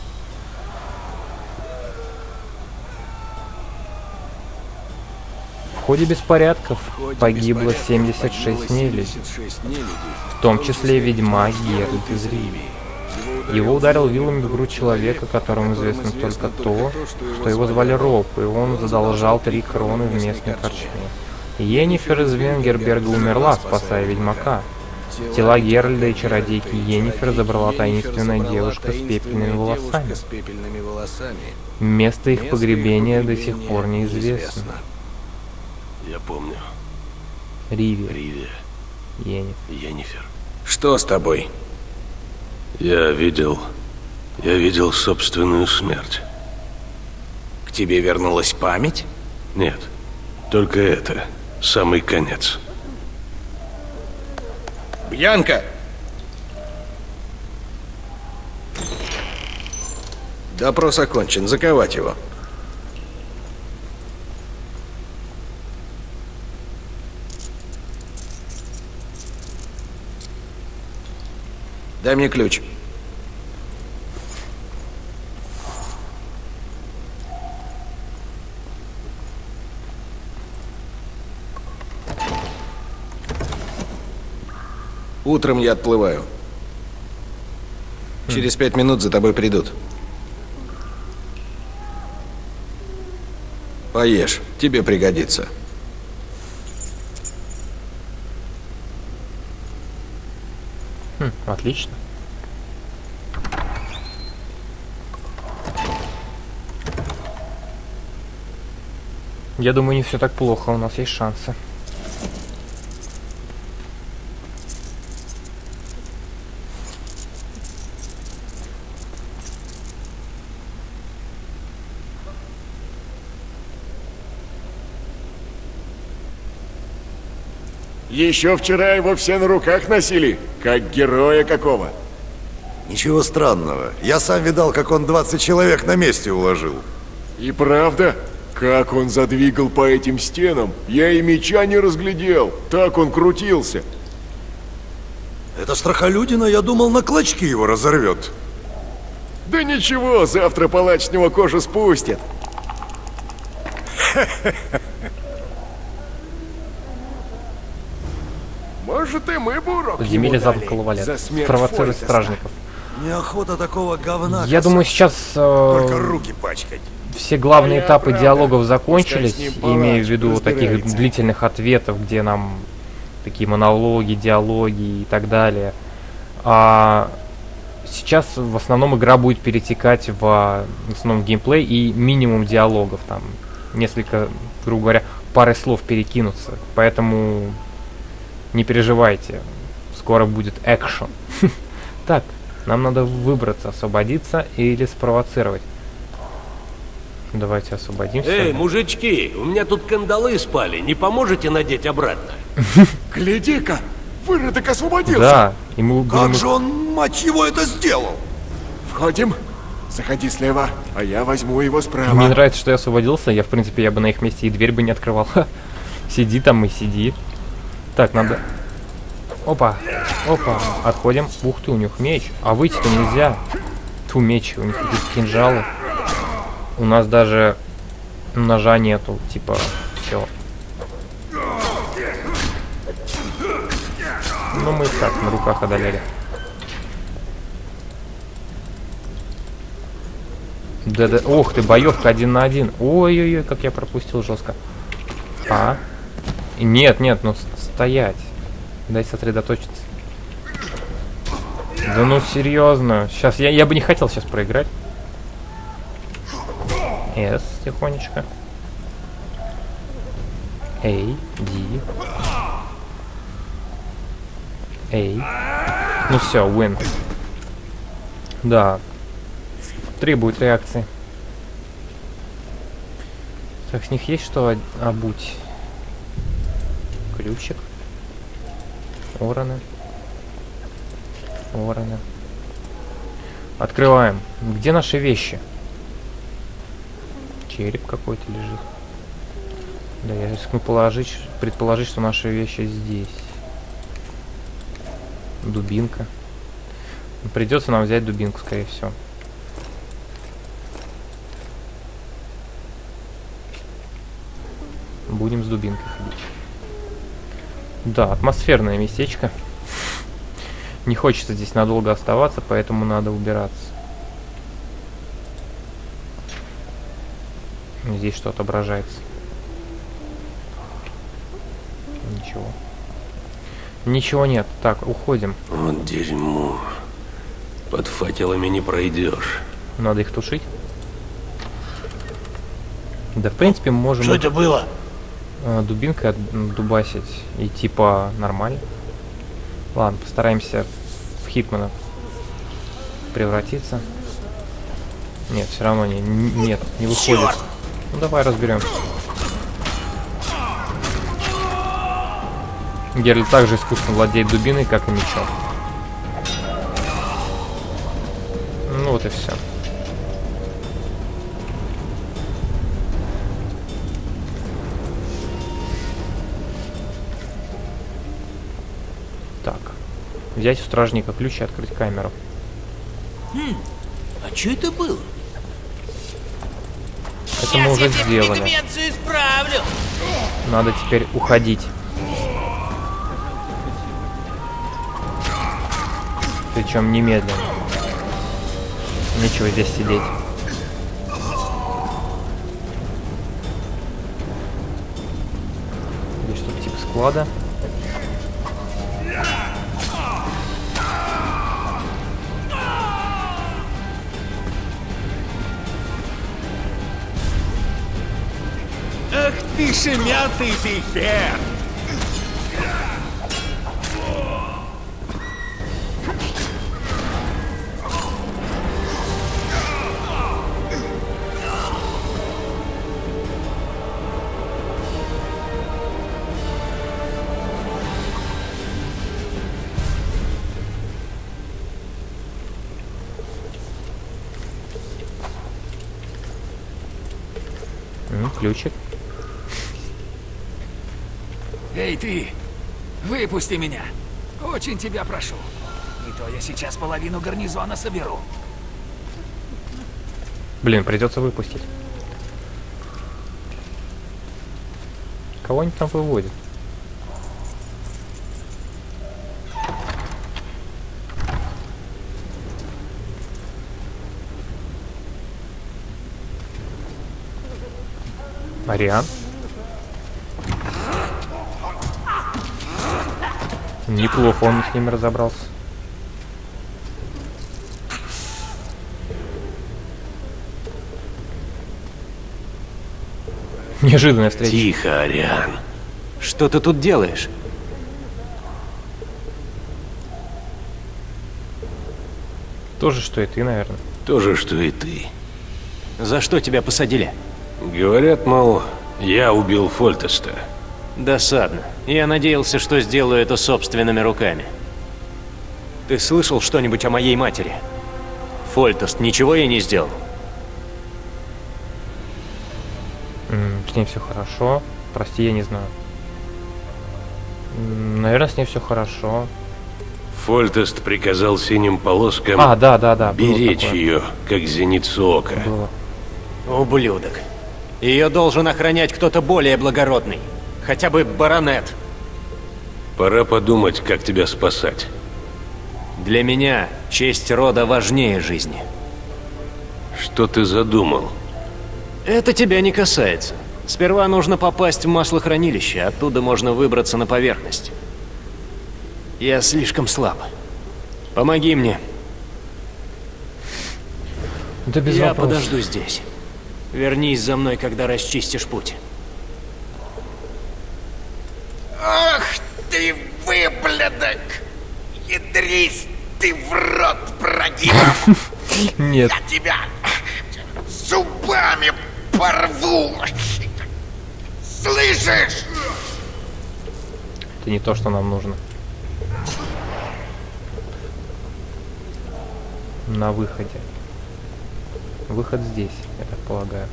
В ходе беспорядков погибло 76 нелюдей, в том числе ведьмак Геральт из Ривии. Его ударил вилами в грудь человека, которому известно только то, что его звали Роб, и он задолжал 3 кроны в местной корчме. Йеннифер из Венгерберга умерла, спасая ведьмака. Тела Геральда и чародейки Йеннифер забрала таинственная девушка с пепельными волосами. Место их погребения до сих пор неизвестно. Я помню. Ривия. Йеннифер. Что с тобой? Я видел собственную смерть. К тебе вернулась память? Нет, только это, самый конец. Бьянка! Допрос окончен, заковать его. Дай мне ключ. Утром я отплываю. Через 5 минут за тобой придут. Поешь, тебе пригодится. Отлично. Я думаю, не все так плохо, у нас есть шансы. Еще вчера его все на руках носили, как героя какого. Ничего странного. Я сам видал, как он 20 человек на месте уложил. И правда, как он задвигал по этим стенам, я и меча не разглядел. Так он крутился. Это страхолюдина, я думал, на клочки его разорвет. Да ничего, завтра палач с него кожу спустит. Может, и мы бы урок Подземелье замка Лавалет. Спровоцировать стражников. Неохота такого говна. Я думаю, сейчас только руки пачкать. Все главные этапы диалогов закончились, имея в виду таких длительных ответов, где нам такие монологи, диалоги и так далее. А сейчас в основном игра будет перетекать в основном геймплей и минимум диалогов, там несколько, грубо говоря, пары слов перекинуться. Поэтому не переживайте, скоро будет экшен. Так, нам надо выбраться, освободиться или спровоцировать. Давайте освободимся. Эй, мужички, у меня тут кандалы спали, не поможете надеть обратно? Гляди-ка, выродок освободился. Да, ему... Как же он, мать его, это сделал? Входим. Заходи слева, а я возьму его справа. Мне нравится, что я освободился. Я, в принципе, я бы на их месте и дверь бы не открывал. Сиди там и сиди. Так, надо... Опа, опа, отходим. Ух ты, у них меч. А выйти-то нельзя. Ту, меч, у них какие-то кинжалы. У нас даже ножа нету, типа, все. Ну, мы их так на руках одолели. Да-да, ох ты, боевка 1 на 1. Ой-ой-ой, как я пропустил жестко. А? Нет, нет, ну стоять. Дай сосредоточиться. Да ну серьезно. Сейчас я бы не хотел сейчас проиграть. С тихонечко. Эй, Ди. Эй. Ну все, win. Да. Требует реакции. Так, с них есть что обуть? Ключик. Вороны. Вороны. Открываем. Где наши вещи? Череп какой-то лежит. Да, я рискну предположить, что наши вещи здесь. Дубинка. Придется нам взять дубинку, скорее всего. Будем с дубинкой ходить. Да, атмосферное местечко. Не хочется здесь надолго оставаться, поэтому надо убираться. Здесь что отображается. Ничего. Ничего нет. Так, уходим. Вот дерьмо. Под факелами не пройдешь. Надо их тушить. Да, в принципе, можем... Что это было? Дубинкой дубасить. И типа нормально. Ладно, постараемся в Хитмана превратиться. Нет, все равно нет, не выходит. Черт! Ну давай разберем. Геральт также искусно владеет дубиной, как и мечом. Ну вот и все. Так. Взять у стражника ключ и открыть камеру. А что это было? Это мы уже сделали. Исправлю. Надо теперь уходить. Причем немедленно. Нечего здесь сидеть. Здесь что-то типа склада. Ах ты шемятый ты хер! Ключик. Эй, ты! Выпусти меня! Очень тебя прошу. Не то я сейчас половину гарнизона соберу. Блин, придется выпустить. Кого-нибудь там выводит. Ариан? Неплохо он с ними разобрался. Неожиданная встреча. Тихо, Ариан. Что ты тут делаешь? То же, что и ты, наверное. То же, что и ты. За что тебя посадили? Говорят, мол, я убил Фольтеста. Досадно. Я надеялся, что сделаю это собственными руками. Ты слышал что-нибудь о моей матери? Фольтест ничего ей не сделал? С ней все хорошо. Прости, я не знаю. Наверное, с ней все хорошо. Фольтест приказал синим полоскам да. беречь ее, как зеницу ока. Было. Ублюдок. Ее должен охранять кто-то более благородный. Хотя бы баронет. Пора подумать, как тебя спасать. Для меня честь рода важнее жизни. Что ты задумал? Это тебя не касается. Сперва нужно попасть в маслохранилище, оттуда можно выбраться на поверхность. Я слишком слаб. Помоги мне. Да без Я вопросов. подожду здесь. Вернись за мной, когда расчистишь путь. Ах ты выблядок! Ядрись ты в рот, прогибом! Нет. Я тебя зубами порву! Слышишь? Это не то, что нам нужно. На выходе. Выход здесь, я так полагаю.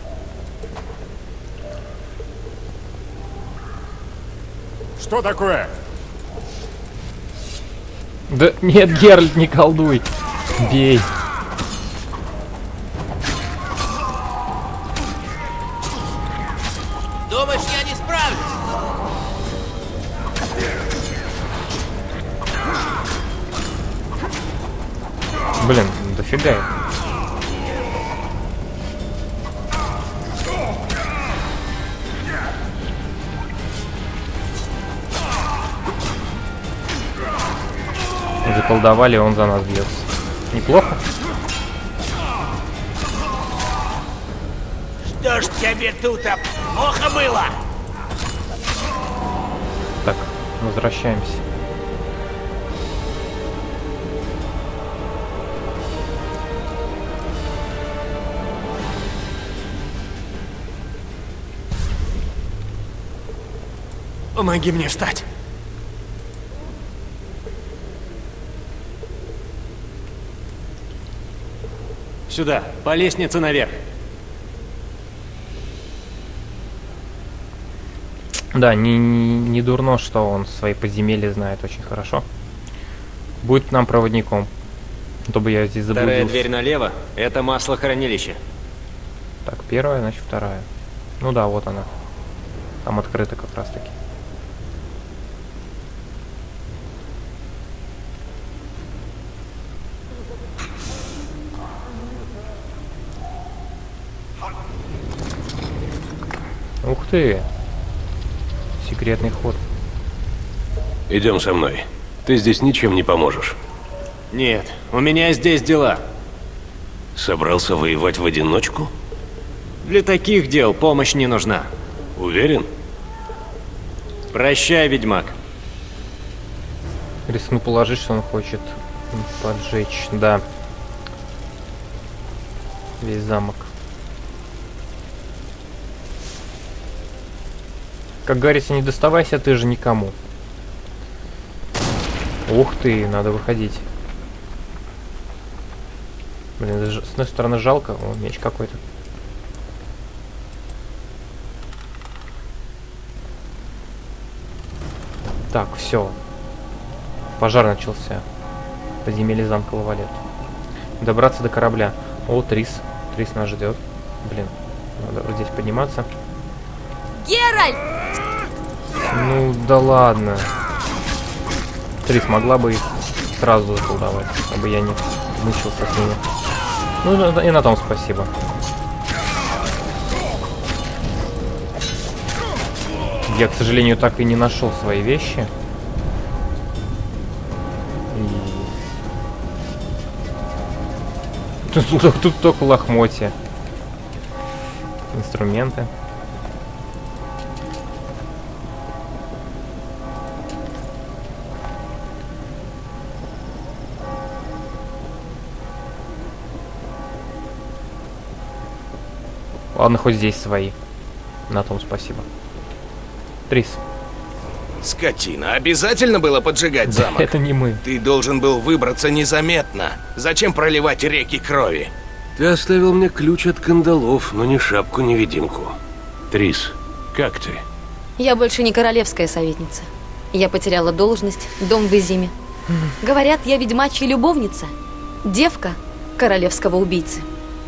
Что такое? Да нет, Геральт, не колдуй. Бей. Думаешь, я не справлюсь? Блин, дофига их. Заколдовали, он за нас бьется. Неплохо. Что ж тебе тут плохо было? Так, возвращаемся. Помоги мне встать. Сюда, по лестнице наверх. Да, не дурно, что он свои подземелья знает очень хорошо. Будет нам проводником. А то бы я здесь заблудился. Вторая дверь налево — это маслохранилище. Так, первая, значит вторая. Ну да, вот она. Там открыто как раз таки. Ух ты! Секретный ход. Идем со мной. Ты здесь ничем не поможешь. Нет, у меня здесь дела. Собрался воевать в одиночку? Для таких дел помощь не нужна. Уверен? Прощай, ведьмак. Рискну положить, что он хочет поджечь. Да. Весь замок. Как говорится, не доставайся ты же никому. Ух ты, надо выходить. Блин, с одной стороны жалко. О, меч какой-то. Так, все. Пожар начался. Подземелье замка Лавалет. Добраться до корабля. О, Трис. Трис нас ждет. Блин, надо вот здесь подниматься. Геральт! Ну да ладно. Трис могла бы их сразу заколдовать, чтобы я не мучился с ними. Ну и на том спасибо. Я, к сожалению, так и не нашел свои вещи. Тут только лохмотья. Инструменты. Ладно, хоть здесь свои. На том спасибо. Трис. Скотина, обязательно было поджигать замок? Это не мы. Ты должен был выбраться незаметно. Зачем проливать реки крови? Ты оставил мне ключ от кандалов, но ни шапку-невидимку. Трис, как ты? Я больше не королевская советница. Я потеряла должность, дом в Изиме. Говорят, я ведьмачья любовница. Девка королевского убийцы.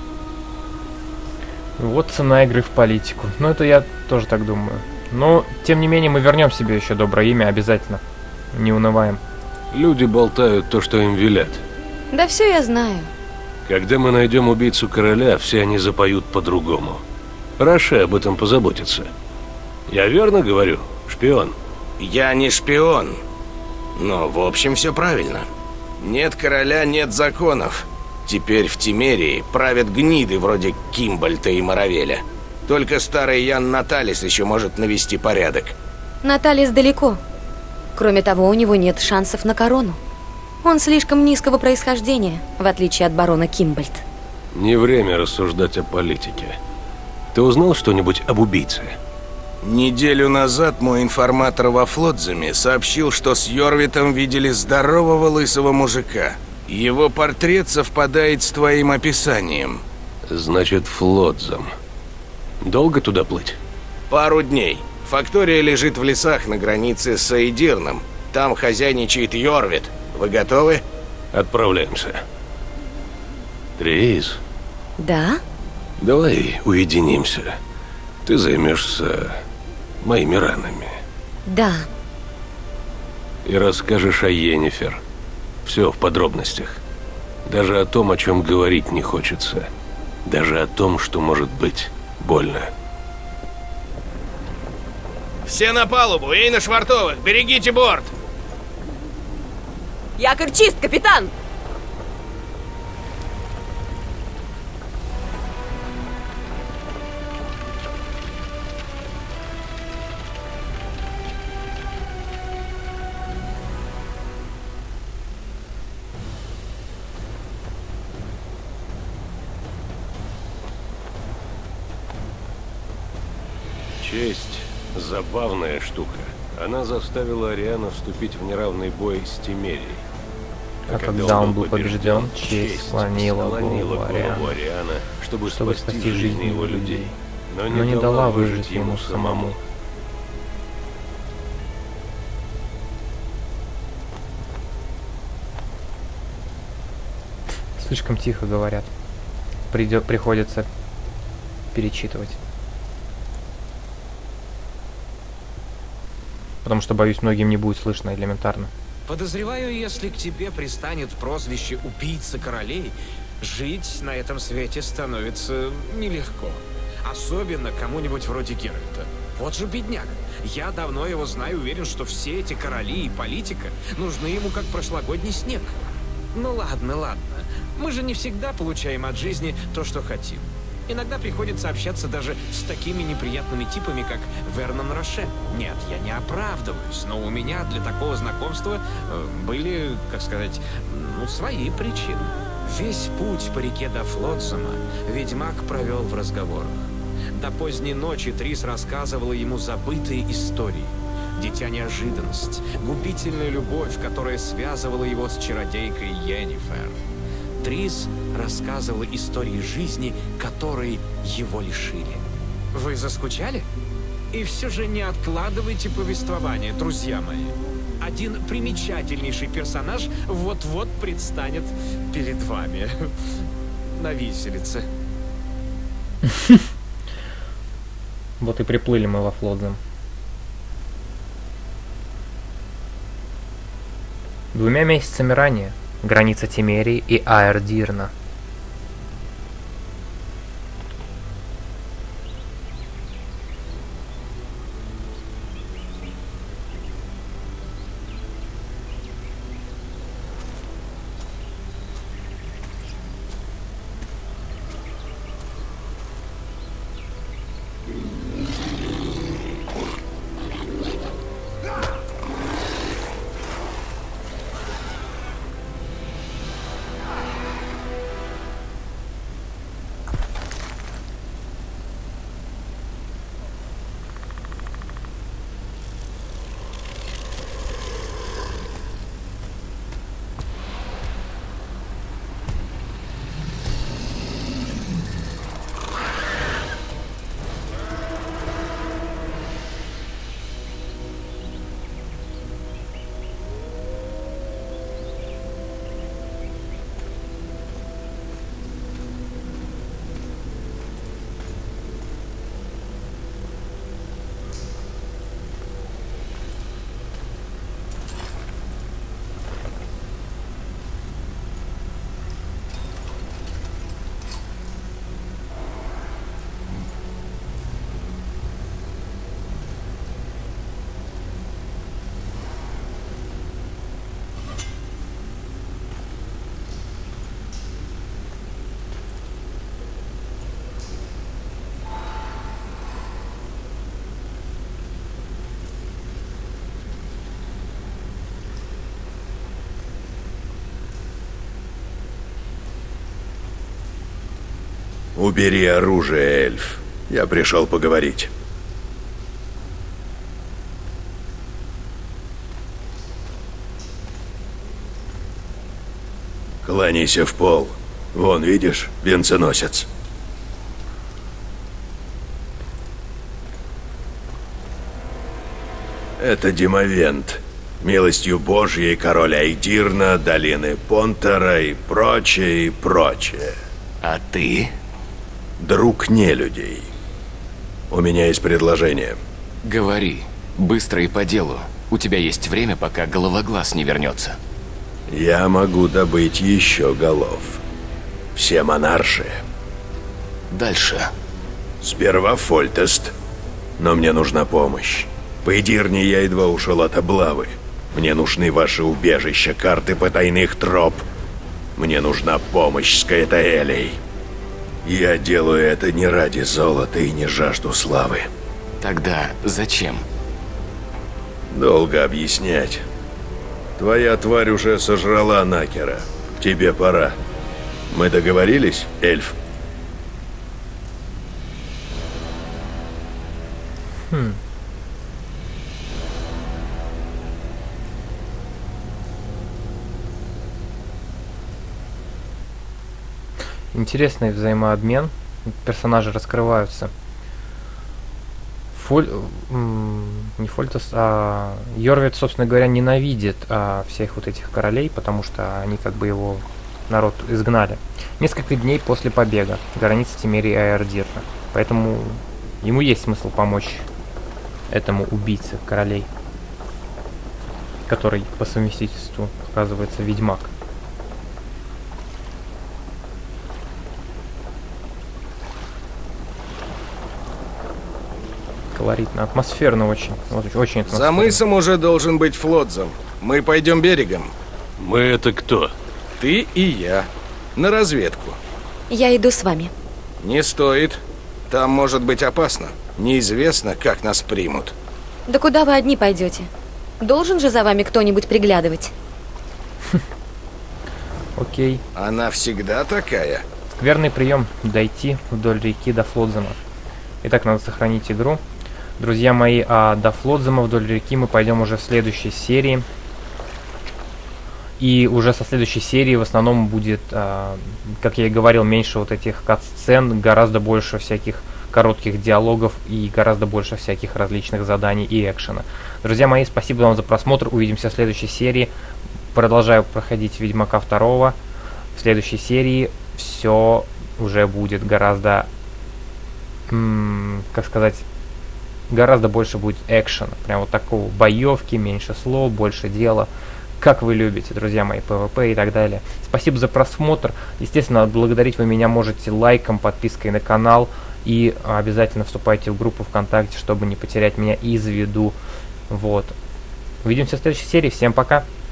Вот цена игры в политику. Ну, это я тоже так думаю. Но, тем не менее, мы вернем себе еще доброе имя обязательно. Не унываем. Люди болтают то, что им велят. Да все я знаю. Когда мы найдем убийцу короля, все они запоют по-другому. Раше об этом позаботится. Я верно говорю, шпион? Я не шпион. Но, в общем, все правильно. Нет короля, нет законов. Теперь в Тимерии правят гниды вроде Кимбольта и Маравеля. Только старый Ян Наталис еще может навести порядок. Наталис далеко. Кроме того, у него нет шансов на корону. Он слишком низкого происхождения, в отличие от барона Кимбольд. Не время рассуждать о политике. Ты узнал что-нибудь об убийце? Неделю назад мой информатор во Флотзаме сообщил, что с Йорвитом видели здорового лысого мужика. Его портрет совпадает с твоим описанием. Значит, Флотзам. Долго туда плыть? Пару дней. Фактория лежит в лесах на границе с Аэдирном. Там хозяйничает Йорвит. Вы готовы? Отправляемся. Трис, Да? давай уединимся. Ты займешься моими ранами. Да. И расскажешь о Йеннифер. Все в подробностях. Даже о том, о чем говорить не хочется. Даже о том, что может быть больно. Все на палубу и на швартовых. Берегите борт. Якорь чист, капитан! Честь – забавная штука. Она заставила Ариана вступить в неравный бой с Тимерией. А когда он был побежден, честь склонила голову Ариана, чтобы спасти жизни его людей, но не дала выжить ему самому. Слишком тихо говорят. Приходится перечитывать. Потому что, боюсь, многим не будет слышно элементарно. Подозреваю, если к тебе пристанет прозвище «убийца королей», жить на этом свете становится нелегко. Особенно кому-нибудь вроде Геральта. Вот же бедняк. Я давно его знаю, уверен, что все эти короли и политика нужны ему как прошлогодний снег. Ну ладно, ладно. Мы же не всегда получаем от жизни то, что хотим. Иногда приходится общаться даже с такими неприятными типами, как Вернон Роше. Нет, я не оправдываюсь, но у меня для такого знакомства были, как сказать, свои причины. Весь путь по реке до Флотсама ведьмак провел в разговорах. До поздней ночи Трис рассказывала ему забытые истории. Дитя неожиданность, губительная любовь, которая связывала его с чародейкой Йеннифер. Трис рассказывала истории жизни, которые его лишили. Вы заскучали? И все же не откладывайте повествование, друзья мои. Один примечательнейший персонаж вот-вот предстанет перед вами на виселице. Вот и приплыли мы во Флотсам. 2 месяцами ранее. Граница Тимерии и Аэрдирна. Убери оружие, эльф. Я пришел поговорить. Кланяйся в пол. Вон, видишь, венценосец. Это Демовент. Милостью Божьей король Айдирна, долины Понтера и прочее, и прочее. А ты? Друг нелюдей. У меня есть предложение. Говори. Быстро и по делу. У тебя есть время, пока головоглаз не вернется. Я могу добыть еще голов. Все монарши. Дальше. Сперва Фольтест. Но мне нужна помощь. По Эдирне я едва ушел от облавы. Мне нужны ваши убежища, карты потайных троп. Мне нужна помощь с Каэтаэлей. Я делаю это не ради золота и не жажду славы. Тогда зачем? Долго объяснять. Твоя тварь уже сожрала Накера. Тебе пора. Мы договорились, эльф? Интересный взаимообмен. Персонажи раскрываются. Не Фольтес, а Йорвит, собственно говоря, ненавидит всех вот этих королей, потому что они как бы его народ изгнали. Несколько дней после побега границы Темерии и Айдирна. Поэтому ему есть смысл помочь этому убийце королей, который по совместительству оказывается ведьмак. Колоритно, атмосферно очень. Очень атмосферно. За мысом уже должен быть Флотзам. Мы пойдем берегом. Мы это кто? Ты и я. На разведку. Я иду с вами. Не стоит. Там может быть опасно. Неизвестно, как нас примут. Да куда вы одни пойдете? Должен же за вами кто-нибудь приглядывать. Окей. Она всегда такая. Скверный прием дойти вдоль реки до Флотзама. Итак, надо сохранить игру. Друзья мои, до Флотзама вдоль реки мы пойдем уже в следующей серии. И уже со следующей серии в основном будет, как я и говорил, меньше вот этих кат-сцен, гораздо больше всяких коротких диалогов и гораздо больше всяких различных заданий и экшена. Друзья мои, спасибо вам за просмотр. Увидимся в следующей серии. Продолжаю проходить Ведьмака 2. В следующей серии все уже будет гораздо, как сказать, гораздо больше будет экшена. Прям вот такого боевки, меньше слов, больше дела. Как вы любите, друзья мои, ПВП и так далее. Спасибо за просмотр. Естественно, отблагодарить вы меня можете лайком, подпиской на канал. И обязательно вступайте в группу ВКонтакте, чтобы не потерять меня из виду. Вот. Увидимся в следующей серии. Всем пока.